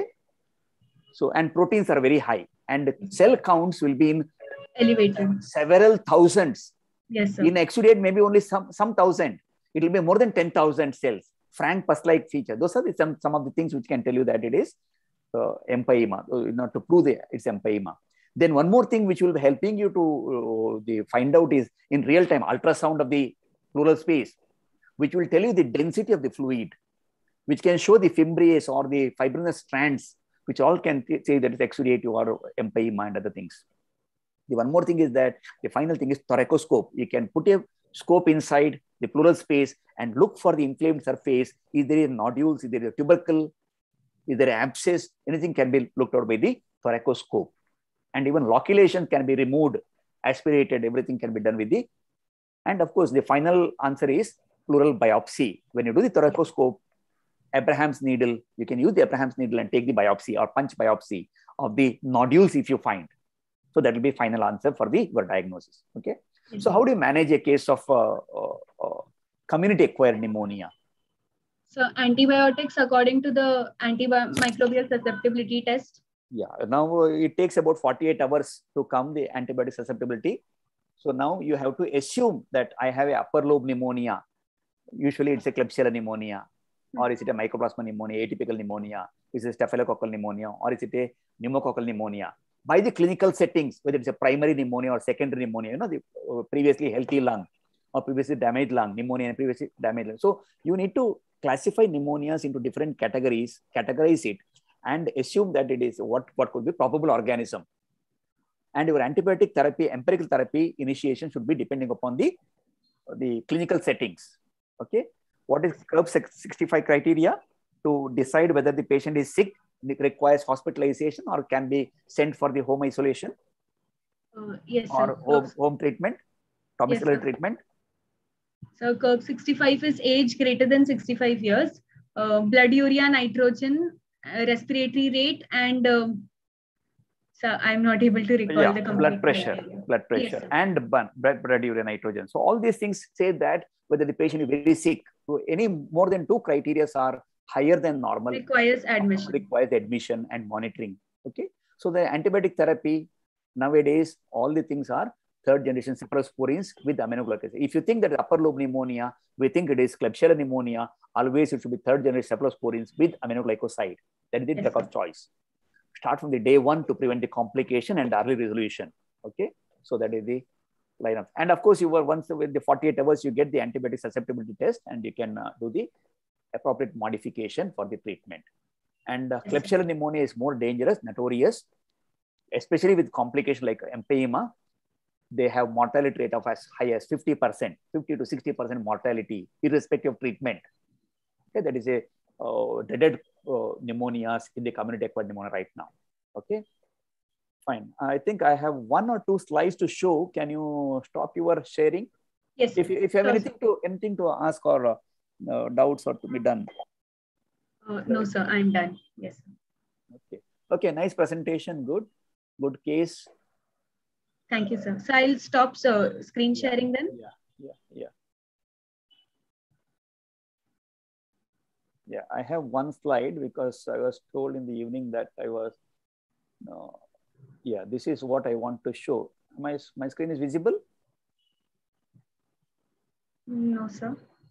So, and proteins are very high, and cell counts will be in elevated, several thousands. Yes, sir. In exudate, maybe only some thousand. It will be more than 10,000 cells. Frank pus-like feature. Those are some of the things which can tell you that it is empyema. Not to prove it's empyema. Then one more thing which will be helping you to find out is in real time ultrasound of the pleural space, which will tell you the density of the fluid, which can show the fimbriae or the fibrinous strands, which all can say that it's exudative or empyema and other things. The one more thing is that the final thing is thoracoscope. You can put a scope inside the pleural space and look for the inflamed surface. Is there nodules? Is there a tubercle? Is there an abscess? Anything can be looked out by the thoracoscope. And even loculation can be removed, aspirated, everything can be done with the. And of course, the final answer is pleural biopsy. When you do the thoracoscope, Abraham's needle, you can use the Abraham's needle and take the biopsy or punch biopsy of the nodules if you find. So that will be final answer for your diagnosis. Okay. Mm-hmm. So how do you manage a case of community-acquired pneumonia? So antibiotics according to the antimicrobial susceptibility test? Yeah. Now it takes about 48 hours to come the antibiotic susceptibility. So now you have to assume that I have a upper lobe pneumonia. Usually it's a Klebsiella pneumonia, or is it a mycoplasma pneumonia, atypical pneumonia, is it staphylococcal pneumonia, or is it a pneumococcal pneumonia? By the clinical settings, whether it's a primary pneumonia or secondary pneumonia, the previously healthy lung or previously damaged lung, pneumonia and previously damaged lung. So you need to classify pneumonias into different categories, categorize it, and assume that it is what could be probable organism. And your antibiotic therapy, empirical therapy initiation should be depending upon the clinical settings. Okay. What is CURB 65 criteria to decide whether the patient is sick, requires hospitalization, or can be sent for the home isolation? Yes, or home treatment, domiciliary treatment? So CURB 65 is age greater than 65 years, blood urea nitrogen, respiratory rate, and so I'm not able to recall the blood pressure, yes, and blood urea nitrogen. So all these things say that whether the patient is very sick. So any more than 2 criteria are higher than normal, requires admission and monitoring. Okay. So the antibiotic therapy nowadays, all the things are 3rd generation cephalosporins with aminoglycosides. If you think that upper lobe pneumonia, we think it is Klebsiella pneumonia, always it should be 3rd generation cephalosporins with aminoglycoside. That is the drug of choice. Start from the day 1 to prevent the complication and early resolution. Okay. So that is the lineup. And of course, you were once with the 48 hours, you get the antibiotic susceptibility test and you can do the appropriate modification for the treatment. And Klebsiella pneumonia is more dangerous, notorious, especially with complication like empyema. They have mortality rate of as high as 50%, 50 to 60% mortality, irrespective of treatment. Okay, that is a dreaded pneumonias in the community acquired pneumonia right now. Okay, fine. I think I have 1 or 2 slides to show. Can you stop your sharing? Yes. If you have Sure, anything to ask or doubts or to be done. no, sir, I'm done. Yes. Okay. Okay. Nice presentation. Good case. Thank you, sir. So I'll stop screen sharing then. Yeah. I have 1 slide because I was told in the evening that I was. Yeah. This is what I want to show. My screen is visible. No, sir.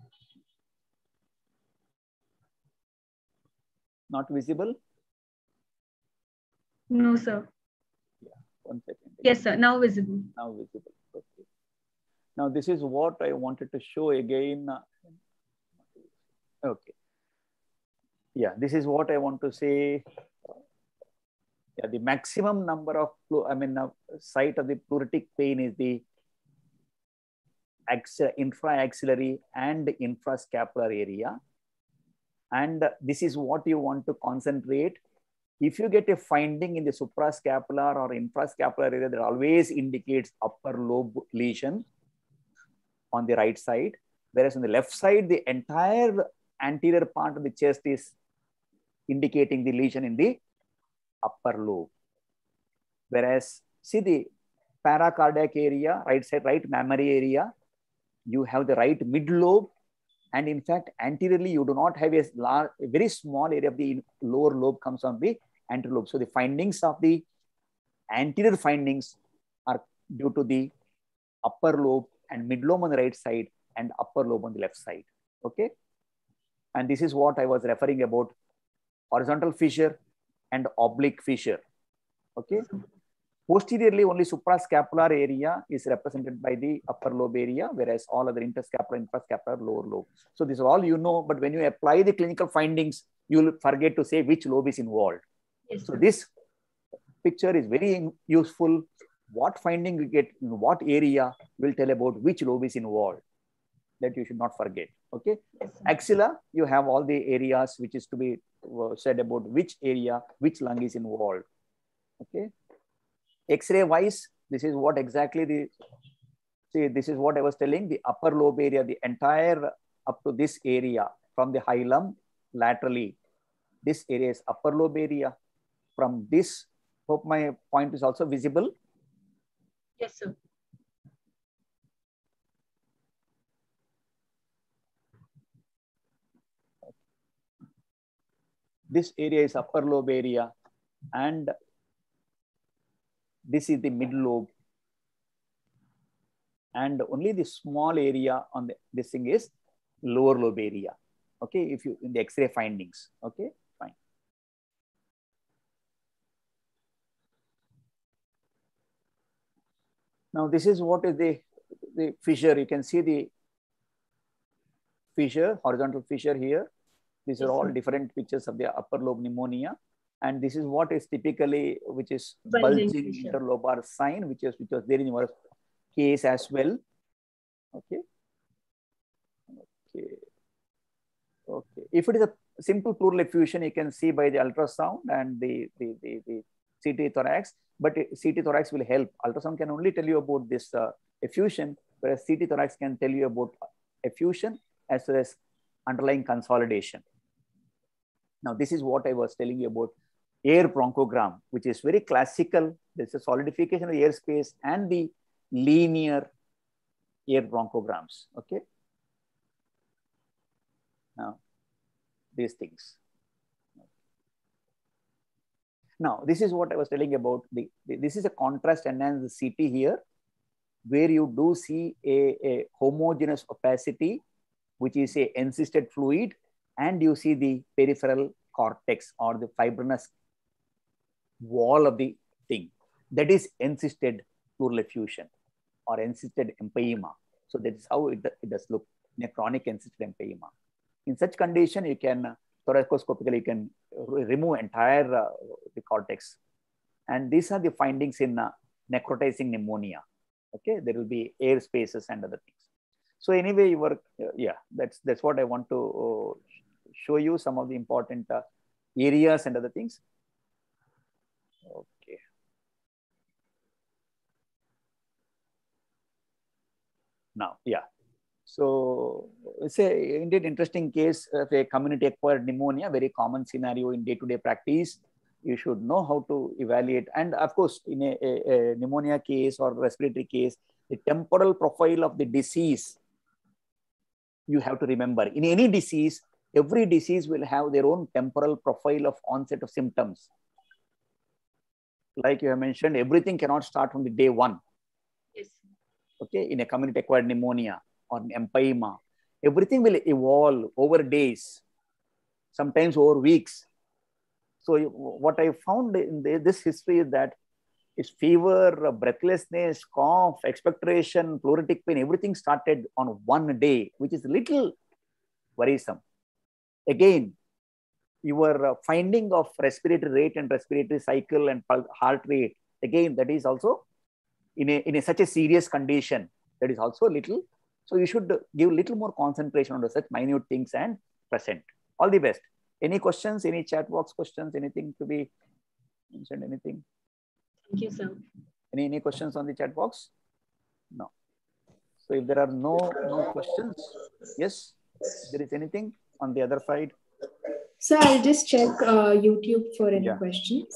Not visible. No, sir. Yeah. 1 second. Yes, sir. Now visible. Now visible. Okay. Now this is what I wanted to show again. Okay. Yeah, this is what I want to say. Yeah, the maximum number of, site of the pleuritic pain is the infraaxillary and infrascapular area. And this is what you want to concentrate. If you get a finding in the suprascapular or infrascapular area, that always indicates upper lobe lesion on the right side. Whereas on the left side, the entire anterior part of the chest is indicating the lesion in the upper lobe. Whereas, see the paracardiac area, right side, right mammary area, you have the right mid lobe. And in fact, anteriorly, you do not have a very small area of the lower lobe comes on the anterior lobe. So the findings of the anterior findings are due to the upper lobe and mid lobe on the right side and upper lobe on the left side. Okay. And this is what I was referring about, horizontal fissure and oblique fissure. Okay. Posteriorly, only suprascapular area is represented by the upper lobe area, whereas all other interscapular, infrascapular, lower lobe. So this is all you know, but when you apply the clinical findings, you will forget to say which lobe is involved. Yes, so this picture is very useful. What finding you get in what area will tell about which lobe is involved. That you should not forget. Okay. Yes, axilla, you have all the areas which is to be said about which area, which lung is involved. Okay. X-ray wise, this is what exactly this is what I was telling, the upper lobe area, the entire up to this area from the hilum laterally. This area is upper lobe area. From this, hope my point is also visible. Yes, sir. This area is upper lobe area and this is the mid lobe. And only the small area on this thing is lower lobe area. Okay, if you in the X-ray findings. Okay, fine. Now this is what is the fissure. You can see the fissure, horizontal fissure here. These are all different pictures of the upper lobe pneumonia. And this is what is typically, which is bulging interlobar sign, which was there in your case as well. Okay. Okay. Okay. If it is a simple pleural effusion, you can see by the ultrasound and the CT thorax, but CT thorax will help. Ultrasound can only tell you about this effusion, whereas CT thorax can tell you about effusion as well as underlying consolidation. Now, this is what I was telling you about air bronchogram, which is very classical. There's a solidification of the airspace and the linear air bronchograms. Okay. Now, these things. Now, this is what I was telling about. This is a contrast enhanced CT here, where you do see a homogeneous opacity, which is a encysted fluid, and you see the peripheral cortex or the fibrinous wall of the thing. That is encysted pleural effusion or encysted empyema. So that is how it does look, chronic encysted empyema. In such condition, you can thoracoscopically, you can remove entire the cortex. And these are the findings in necrotizing pneumonia. Okay, there will be air spaces and other things. So anyway, you were, yeah, that's what I want to show you, some of the important areas and other things. Okay. Now, yeah. So it's a indeed interesting case of a community-acquired pneumonia, very common scenario in day-to-day practice. You should know how to evaluate. And of course, in a pneumonia case or respiratory case, the temporal profile of the disease, you have to remember. In any disease, every disease will have their own temporal profile of onset of symptoms. Like you have mentioned, everything cannot start from the day one. Yes. Okay, in a community-acquired pneumonia or empyema, everything will evolve over days, sometimes over weeks. So what I found in this history is that is fever, breathlessness, cough, expectoration, pleuritic pain, everything started on one day, which is a little worrisome. Again, your finding of respiratory rate and respiratory cycle and heart rate, again, that is also in such a serious condition, that is also a little. So you should give little more concentration on such minute things and present. All the best. Any questions, any chat box questions, anything to be mentioned, anything? Thank you, sir. Any questions on the chat box? No. So if there are no questions, yes, there is anything on the other side? So I'll just check YouTube for any questions.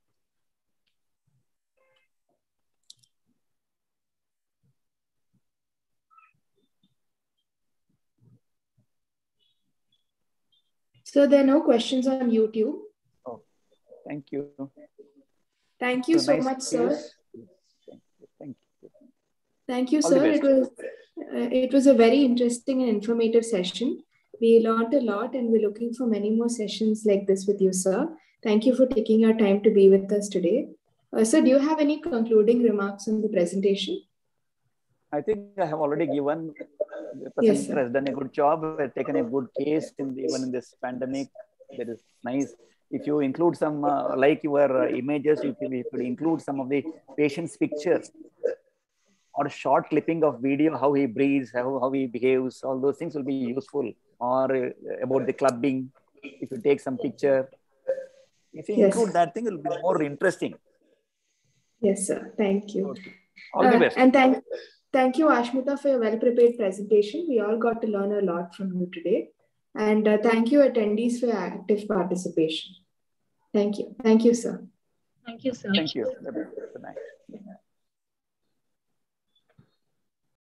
So there are no questions on YouTube. Oh, thank you. Thank you so much, sir. Thank you. Thank you, sir. It was a very interesting and informative session. We learned a lot and we're looking for many more sessions like this with you, sir. Thank you for taking your time to be with us today. Sir, do you have any concluding remarks on the presentation? I think I have already given. The presenter yes, has done a good job. Has taken a good case even in this pandemic. That is nice. If you include some, like your images, you could include some of the patient's pictures or short clipping of video, how he breathes, how he behaves, all those things will be useful. Or about the clubbing, if you take some picture. If you include that thing, it will be more interesting. Yes, sir. Thank you. Okay. All the best. And thank you, Ashmita, for your well-prepared presentation. We all got to learn a lot from you today. And thank you, attendees, for your active participation. Thank you. Thank you, sir. Thank you, sir. Thank you. Good night.